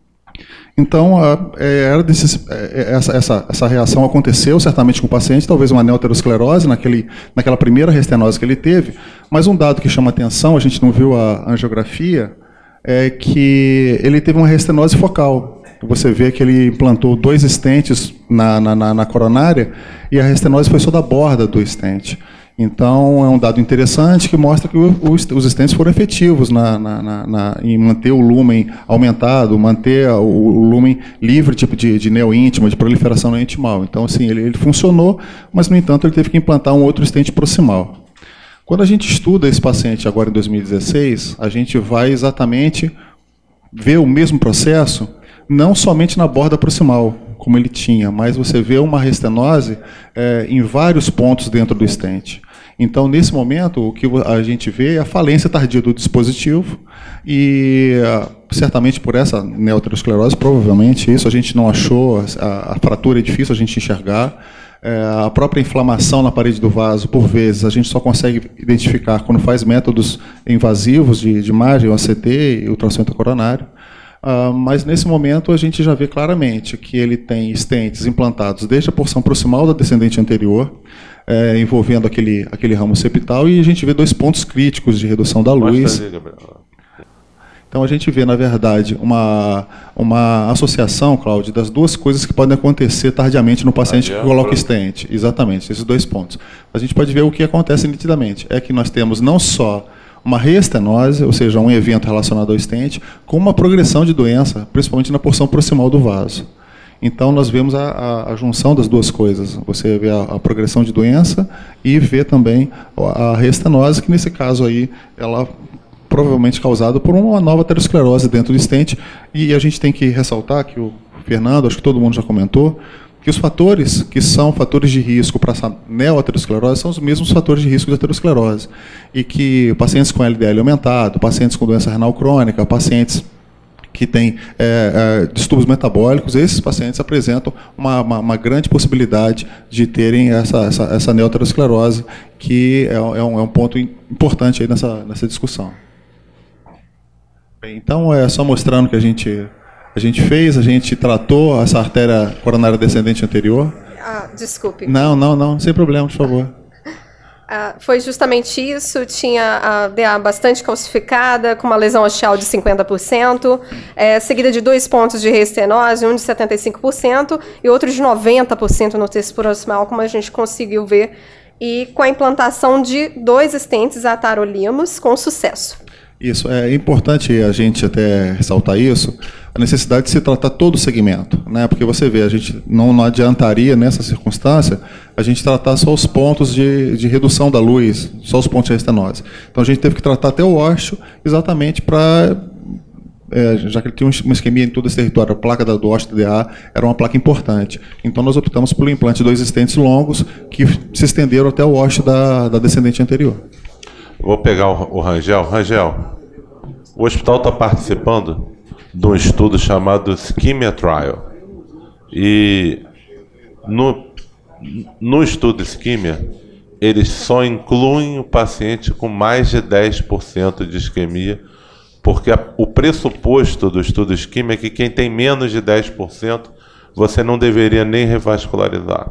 Então, era desses, essa, essa, essa reação aconteceu certamente com o paciente, talvez uma neoaterosclerose, naquele, naquela primeira restenose que ele teve, mas um dado que chama atenção, a gente não viu a angiografia, é que ele teve uma restenose focal. Você vê que ele implantou dois stents na, na, na coronária e a restenose foi só da borda do stent. Então, é um dado interessante que mostra que os, os stents foram efetivos na, na, na, na, em manter o lumen aumentado, manter o, o lumen livre tipo de, de neoíntima, de proliferação neointimal. Então, assim, ele, ele funcionou, mas, no entanto, ele teve que implantar um outro stent proximal. Quando a gente estuda esse paciente agora em dois mil e dezesseis, a gente vai exatamente ver o mesmo processo, não somente na borda proximal, como ele tinha, mas você vê uma restenose é, em vários pontos dentro do stent. Então, nesse momento, o que a gente vê é a falência tardia do dispositivo e, certamente por essa neoaterosclerose, provavelmente isso a gente não achou, a, a fratura é difícil a gente enxergar, é, a própria inflamação na parede do vaso, por vezes, a gente só consegue identificar quando faz métodos invasivos de, de imagem, o A C T e ultrassom intracoronário. Uh, mas, nesse momento, a gente já vê claramente que ele tem stents implantados desde a porção proximal da descendente anterior, é, envolvendo aquele, aquele ramo septal, e a gente vê dois pontos críticos de redução da luz. Então, a gente vê, na verdade, uma, uma associação, Cláudio, das duas coisas que podem acontecer tardiamente no paciente que coloca stent. Exatamente, esses dois pontos. A gente pode ver o que acontece nitidamente. É que nós temos não só uma reestenose, ou seja, um evento relacionado ao stent, com uma progressão de doença, principalmente na porção proximal do vaso. Então, nós vemos a, a, a junção das duas coisas. Você vê a, a progressão de doença e vê também a reestenose, que nesse caso aí, ela provavelmente causada por uma nova aterosclerose dentro do stent. E a gente tem que ressaltar que o Fernando, acho que todo mundo já comentou, que os fatores que são fatores de risco para essa neoaterosclerose são os mesmos fatores de risco de aterosclerose. E que pacientes com L D L aumentado, pacientes com doença renal crônica, pacientes que têm é, é, distúrbios metabólicos, esses pacientes apresentam uma, uma, uma grande possibilidade de terem essa, essa, essa neoaterosclerose, que é, é, um, é um ponto importante aí nessa, nessa discussão. Bem, então, é só mostrando que a gente... A gente fez, a gente tratou essa artéria coronária descendente anterior. Ah, desculpe. Não, não, não, sem problema, por favor. Ah, foi justamente isso, tinha a D A bastante calcificada, com uma lesão ostial de cinquenta por cento, é, seguida de dois pontos de reestenose, um de setenta e cinco por cento e outro de noventa por cento no tecido proximal, como a gente conseguiu ver, e com a implantação de dois stents atarolimos com sucesso. Isso, é importante a gente até ressaltar isso, a necessidade de se tratar todo o segmento, né? Porque você vê, a gente não, não adiantaria nessa circunstância a gente tratar só os pontos de, de redução da luz, só os pontos de restenose. Então a gente teve que tratar até o ósseo exatamente para, é, já que ele tinha uma isquemia em todo esse território, a placa do ósseo D A era uma placa importante. Então nós optamos pelo implante de dois stents longos que se estenderam até o ósseo da, da descendente anterior. Vou pegar o, o Rangel. Rangel, o hospital está participando de um estudo chamado Ischemia Trial. E no, no estudo Ischemia, eles só incluem o paciente com mais de dez por cento de isquemia, porque a, o pressuposto do estudo Ischemia é que quem tem menos de dez por cento, você não deveria nem revascularizar.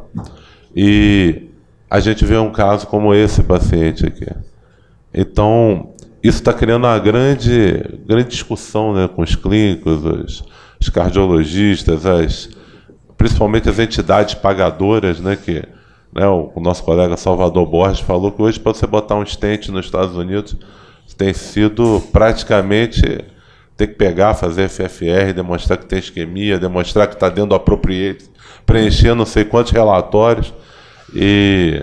E a gente vê um caso como esse paciente aqui. Então, isso está criando uma grande, grande discussão, né, com os clínicos, os, os cardiologistas, as, principalmente as entidades pagadoras, né, que, né, o, o nosso colega Salvador Borges falou que hoje, para você botar um stent nos Estados Unidos, você tem sido praticamente ter que pegar, fazer F F R, demonstrar que tem isquemia, demonstrar que está dentro do appropriate, preencher não sei quantos relatórios, e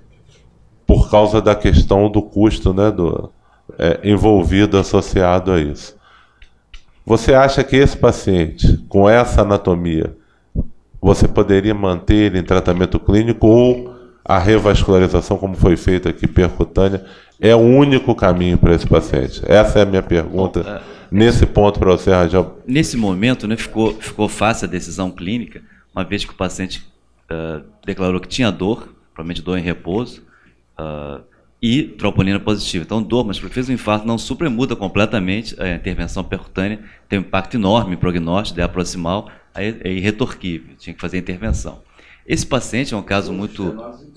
por causa da questão do custo, né, do, é, envolvido, associado a isso. Você acha que esse paciente, com essa anatomia, você poderia manter ele em tratamento clínico, ou a revascularização, como foi feita aqui, percutânea, é o único caminho para esse paciente? Essa é a minha pergunta. Bom, uh, nesse ponto, para você, Rangel. Nesse momento, né, ficou, ficou fácil a decisão clínica, uma vez que o paciente uh, declarou que tinha dor, provavelmente dor em repouso, uh, e troponina positiva. Então, dor, mas porque fez um infarto, não supramuda completamente a intervenção percutânea, tem um impacto enorme em prognóstico, D A proximal, aí é irretorquível, tinha que fazer a intervenção. Esse paciente é um caso muito...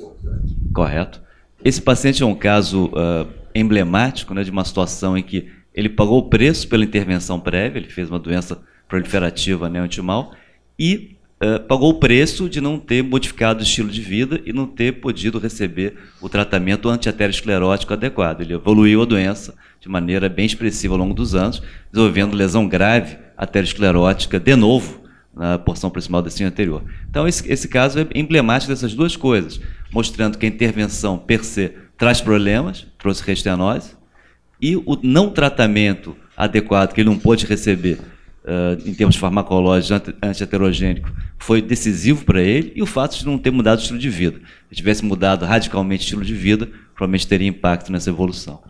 Correto. Esse paciente é um caso uh, emblemático, né, de uma situação em que ele pagou o preço pela intervenção prévia, ele fez uma doença proliferativa neointimal, e uh, pagou o preço de não ter modificado o estilo de vida e não ter podido receber o tratamento antiaterosclerótico adequado. Ele evoluiu a doença de maneira bem expressiva ao longo dos anos, desenvolvendo lesão grave aterosclerótica de novo, na porção proximal da cinha anterior. Então, esse, esse caso é emblemático dessas duas coisas, mostrando que a intervenção per se traz problemas, trouxe restenose, e o não tratamento adequado que ele não pôde receber uh, em termos farmacológicos anti-heterogênicos foi decisivo para ele, e o fato de não ter mudado o estilo de vida. Se tivesse mudado radicalmente o estilo de vida, provavelmente teria impacto nessa evolução.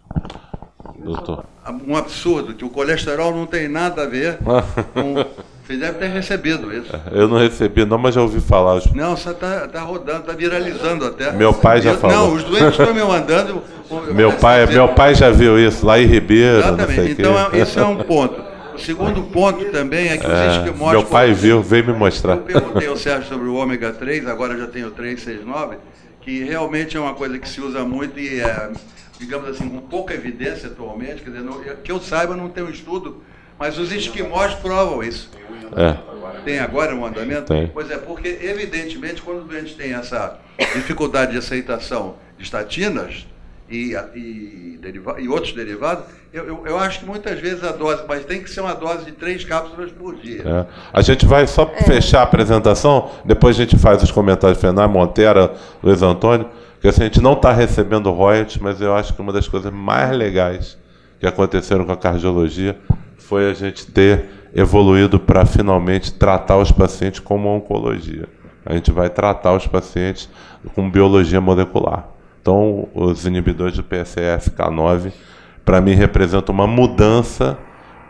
Doutor. Um absurdo, que o colesterol não tem nada a ver com... Você deve ter recebido isso. Eu não recebi, não, mas já ouvi falar. Não, você está tá rodando, está viralizando até. Meu pai já falou. Não, os doentes estão me mandando. Meu pai, meu pai já viu isso, lá em Ribeiro. Exatamente. Não sei então, que. esse é um ponto. O segundo ponto também é que os é, esquimós... Meu pai viu, veio me mostrar. Eu perguntei ao Sérgio sobre o ômega três, agora já tenho três seis nove, que realmente é uma coisa que se usa muito e é, digamos assim, com pouca evidência atualmente, quer dizer, não, que eu saiba, não tem um estudo, mas os esquimós provam isso. É. Tem agora um andamento? Tem. Pois é, porque evidentemente quando o doente tem essa dificuldade de aceitação de estatinas e, e, deriva, e outros derivados, eu, eu, eu acho que muitas vezes a dose, mas tem que ser uma dose de três cápsulas por dia. É. A gente vai só é. fechar a apresentação, depois a gente faz os comentários finais, Montero, Luiz Antônio, porque assim, a gente não está recebendo royalties, mas eu acho que uma das coisas mais legais que aconteceram com a cardiologia foi a gente ter evoluído para finalmente tratar os pacientes como oncologia. A gente vai tratar os pacientes com biologia molecular. Então, os inibidores do P S F K nove, para mim, representam uma mudança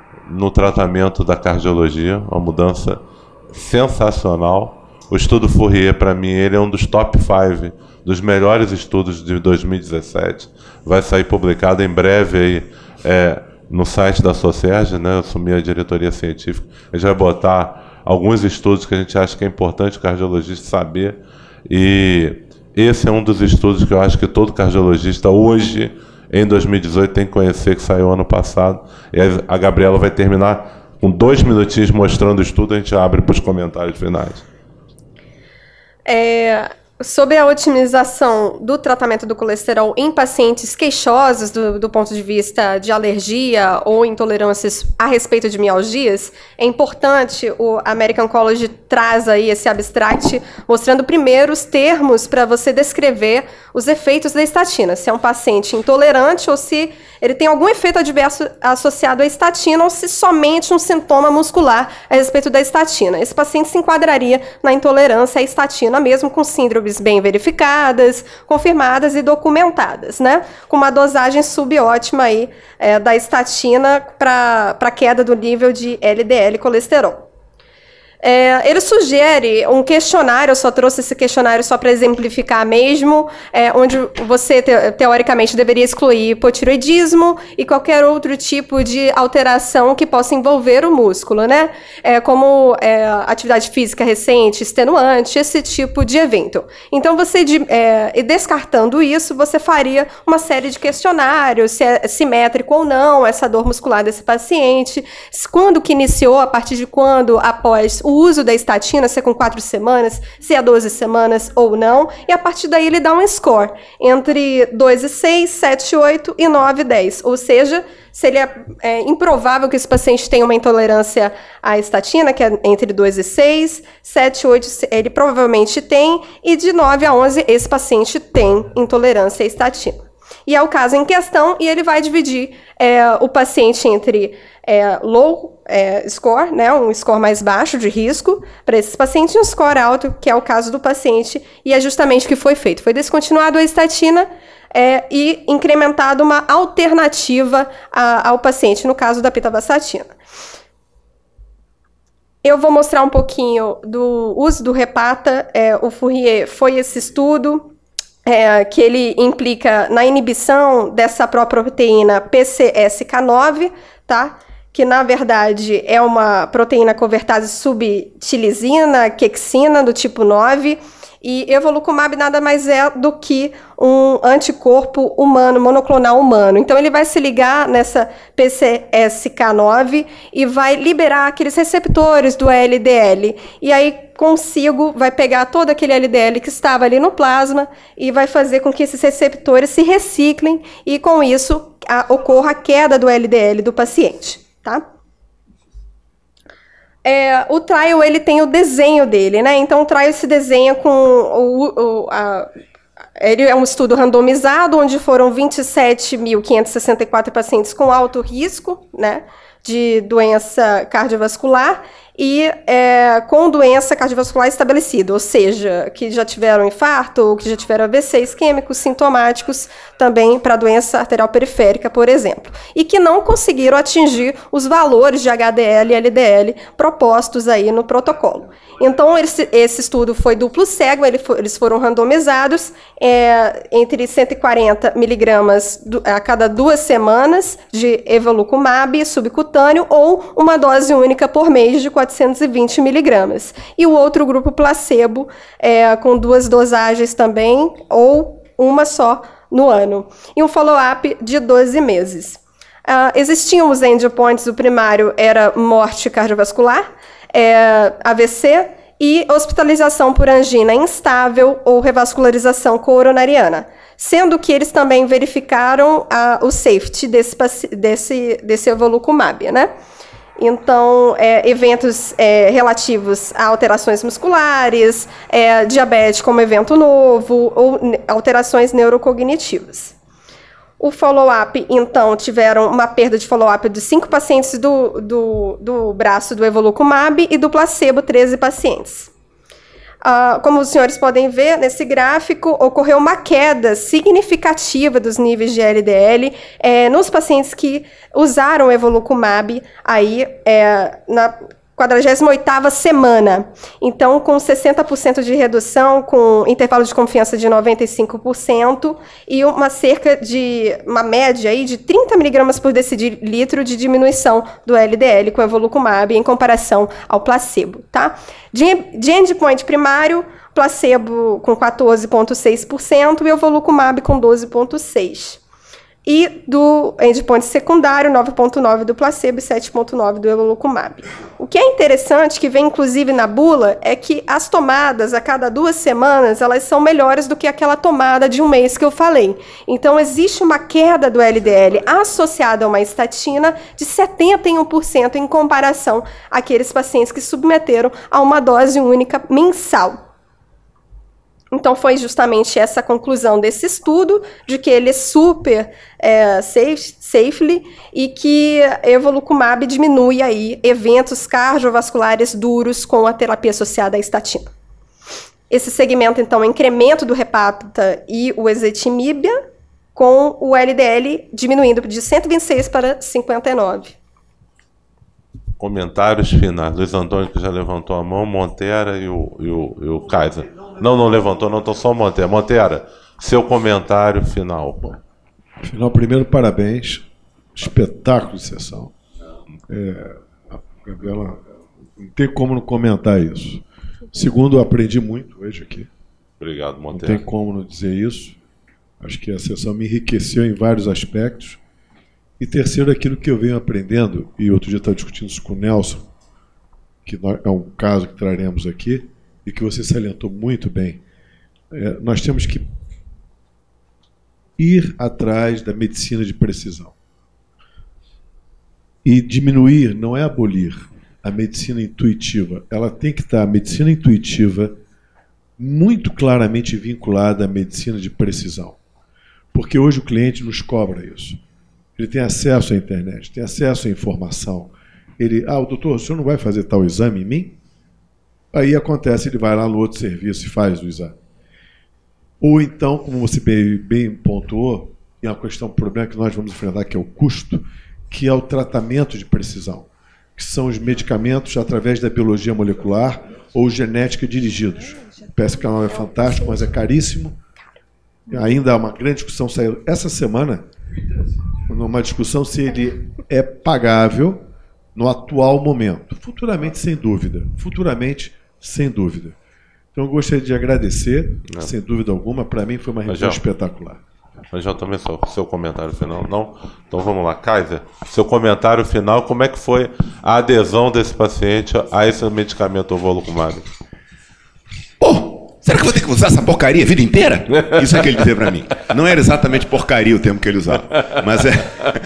no tratamento da cardiologia, uma mudança sensacional. O estudo Fourier, para mim, ele é um dos top cinco dos melhores estudos de dois mil e dezessete. Vai sair publicado em breve aí, é, no site da Socerge, né? Eu assumi a diretoria científica. A gente vai botar alguns estudos que a gente acha que é importante o cardiologista saber. E esse é um dos estudos que eu acho que todo cardiologista hoje, em dois mil e dezoito, tem que conhecer, que saiu ano passado. E a Gabriela vai terminar com dois minutinhos mostrando o estudo, a gente abre para os comentários finais. É... Sobre a otimização do tratamento do colesterol em pacientes queixosos do, do ponto de vista de alergia ou intolerâncias a respeito de mialgias, é importante, o American College traz aí esse abstract mostrando primeiro os termos para você descrever os efeitos da estatina, se é um paciente intolerante ou se ele tem algum efeito adverso associado à estatina ou se somente um sintoma muscular a respeito da estatina. Esse paciente se enquadraria na intolerância à estatina, mesmo com síndromes bem verificadas, confirmadas e documentadas, né? Com uma dosagem subótima aí, é, da estatina para a queda do nível de L D L colesterol. É, ele sugere um questionário, eu só trouxe esse questionário só para exemplificar mesmo, é, onde você, te, teoricamente, deveria excluir hipotiroidismo e qualquer outro tipo de alteração que possa envolver o músculo, né? É, como é, atividade física recente, extenuante, esse tipo de evento. Então, você, de, é, descartando isso, você faria uma série de questionários, se é simétrico ou não, essa dor muscular desse paciente, quando que iniciou, a partir de quando, após o o uso da estatina, se é com quatro semanas, se é doze semanas ou não, e a partir daí ele dá um score entre dois e seis, sete e oito e nove e dez, ou seja, se ele é, é improvável que esse paciente tenha uma intolerância à estatina, que é entre dois e seis, sete e oito ele provavelmente tem, e de nove a onze esse paciente tem intolerância à estatina. E é o caso em questão, e ele vai dividir é, o paciente entre é, low é, score, né, um score mais baixo de risco para esses pacientes, e um score alto, que é o caso do paciente, e é justamente o que foi feito. Foi descontinuado a estatina é, e incrementado uma alternativa a, ao paciente, no caso da pitavastatina. Eu vou mostrar um pouquinho do uso do Repata. É, o Fourier foi esse estudo, É, que ele implica na inibição dessa proteína P C S K nove, tá? Que na verdade é uma proteína convertase subtilizina, quexina do tipo nove, e evolucumab nada mais é do que um anticorpo humano, monoclonal humano. Então ele vai se ligar nessa P C S K nove e vai liberar aqueles receptores do L D L. E aí consigo vai pegar todo aquele L D L que estava ali no plasma e vai fazer com que esses receptores se reciclem e com isso a, ocorra a queda do L D L do paciente, tá? É, o trial ele tem o desenho dele, né? Então o trial se desenha com o, o a, ele é um estudo randomizado onde foram vinte e sete mil quinhentos e sessenta e quatro pacientes com alto risco, né, de doença cardiovascular e é, com doença cardiovascular estabelecida, ou seja, que já tiveram infarto ou que já tiveram A V C isquêmicos sintomáticos também para doença arterial periférica, por exemplo, e que não conseguiram atingir os valores de H D L e L D L propostos aí no protocolo. Então, esse, esse estudo foi duplo cego, ele for, eles foram randomizados é, entre cento e quarenta miligramas do, a cada duas semanas de evolucumab subcutâneo ou uma dose única por mês de quatrocentos e vinte miligramas. E o outro grupo placebo, é, com duas dosagens também, ou uma só no ano. E um follow-up de doze meses. Uh, existiam os endpoints, o primário era morte cardiovascular, é, A V C e hospitalização por angina instável ou revascularização coronariana, sendo que eles também verificaram uh, o safety desse, desse, desse evolucumab, né? Então, é, eventos é, relativos a alterações musculares, é, diabetes como evento novo, ou alterações neurocognitivas. O follow-up, então, tiveram uma perda de follow-up de cinco pacientes do, do, do braço do evolucumab e do placebo, treze pacientes. Uh, como os senhores podem ver, nesse gráfico, ocorreu uma queda significativa dos níveis de L D L é, nos pacientes que usaram o evolucumab aí, é, na quadragésima oitava semana. Então, com sessenta por cento de redução, com intervalo de confiança de noventa e cinco por cento e uma cerca de, uma média aí de trinta miligramas por decilitro de diminuição do L D L com o evolucumab em comparação ao placebo, tá? De, de endpoint primário, placebo com quatorze vírgula seis por cento e o evolucumab com doze vírgula seis por cento. E do endpoint secundário, nove vírgula nove por cento do placebo e sete vírgula nove por cento do evolucumab. O que é interessante, que vem inclusive na bula, é que as tomadas a cada duas semanas, elas são melhores do que aquela tomada de um mês que eu falei. Então, existe uma queda do L D L associada a uma estatina de setenta e um por cento em comparação àqueles pacientes que submeteram a uma dose única mensal. Então, foi justamente essa a conclusão desse estudo, de que ele é super é, safe, safely e que evolucumab diminui aí eventos cardiovasculares duros com a terapia associada à estatina. Esse segmento, então, é incremento do Repata e o ezetimibe, com o L D L diminuindo de cento e vinte e seis para cinquenta e nove. Comentários finais. Luiz Antônio, que já levantou a mão, Montera e o, e o, e o Kaiser. Não, não levantou, não, estou só Montera. Montera, seu comentário final. Final, primeiro, parabéns. Espetáculo de sessão. É, a Gabriela, não tem como não comentar isso. Segundo, aprendi muito hoje aqui. Obrigado, Montera. Não tem como não dizer isso. Acho que a sessão me enriqueceu em vários aspectos. E terceiro, aquilo que eu venho aprendendo, e outro dia estava discutindo isso com o Nelson, que nós, é um caso que traremos aqui, e que você salientou muito bem. É, nós temos que ir atrás da medicina de precisão. E diminuir, não é abolir, a medicina intuitiva. Ela tem que estar, a medicina intuitiva, muito claramente vinculada à medicina de precisão. Porque hoje o cliente nos cobra isso. Ele tem acesso à internet, tem acesso à informação. Ele, ah, o doutor, o senhor não vai fazer tal exame em mim? Aí acontece, ele vai lá no outro serviço e faz o exame. Ou então, como você bem, bem pontuou, é uma questão, um problema que nós vamos enfrentar, que é o custo, que é o tratamento de precisão, que são os medicamentos através da biologia molecular ou genética dirigidos. Parece que o canal é fantástico, mas é caríssimo. Ainda há uma grande discussão saiu essa semana, numa discussão se ele é pagável no atual momento. Futuramente, sem dúvida. Futuramente, sem dúvida. Então, eu gostaria de agradecer, não. sem dúvida alguma. Para mim, foi uma reunião espetacular. Mas já também só seu comentário final, não? Então vamos lá, Kaiser. Seu comentário final, como é que foi a adesão desse paciente a esse medicamento Evolocumab? Oh, será que eu vou ter que usar essa porcaria a vida inteira? Isso é que ele dizia para mim. Não era exatamente porcaria o termo que ele usava, mas é.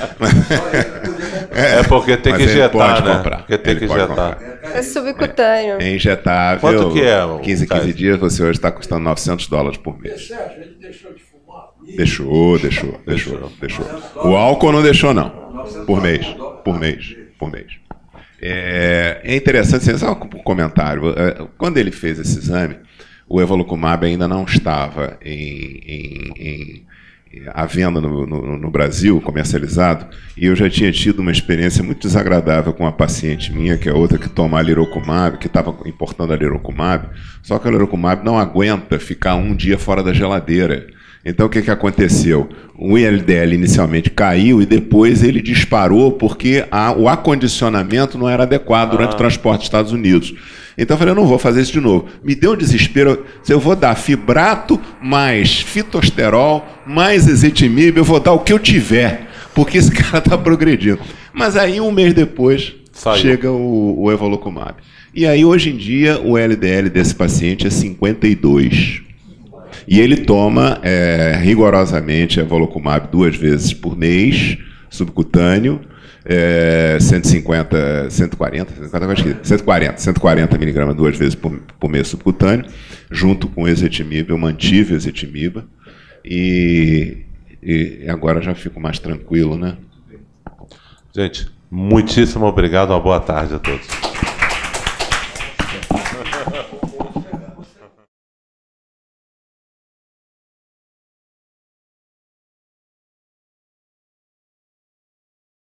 É, é porque tem que injetar, né? Comprar. Porque tem ele que injetar. É subcutâneo. É injetável. Quanto que é? quinze, quinze dias, você hoje está custando novecentos dólares por mês. Deixou, deixou, deixou, deixou. O álcool não deixou, não. Por mês, por mês, por mês. É, é interessante, só um comentário. Quando ele fez esse exame, o Evolocumab ainda não estava em, em, em, à venda no, no, no Brasil, comercializado, e eu já tinha tido uma experiência muito desagradável com uma paciente minha, que é outra que toma alirocumab, que estava importando alirocumab, só que o alirocumab não aguenta ficar um dia fora da geladeira. Então, o que, que aconteceu? O I L D L inicialmente caiu e depois ele disparou porque a, o acondicionamento não era adequado durante ah. o transporte dos Estados Unidos. Então, eu falei, eu não vou fazer isso de novo. Me deu um desespero, se eu vou dar fibrato, mais fitosterol, mais ezetimibe, eu vou dar o que eu tiver, porque esse cara está progredindo. Mas aí, um mês depois, Saiu. chega o, o Evolocumab. E aí, hoje em dia, o L D L desse paciente é cinquenta e dois. E ele toma é, rigorosamente Evolocumab duas vezes por mês, subcutâneo, é, cento e cinquenta, cento e quarenta, cento e quarenta, cento e quarenta miligramas duas vezes por, por mês subcutâneo, junto com ezetimibe. Eu mantive ezetimibe e, e agora já fico mais tranquilo, né? Gente, muitíssimo obrigado, uma boa tarde a todos.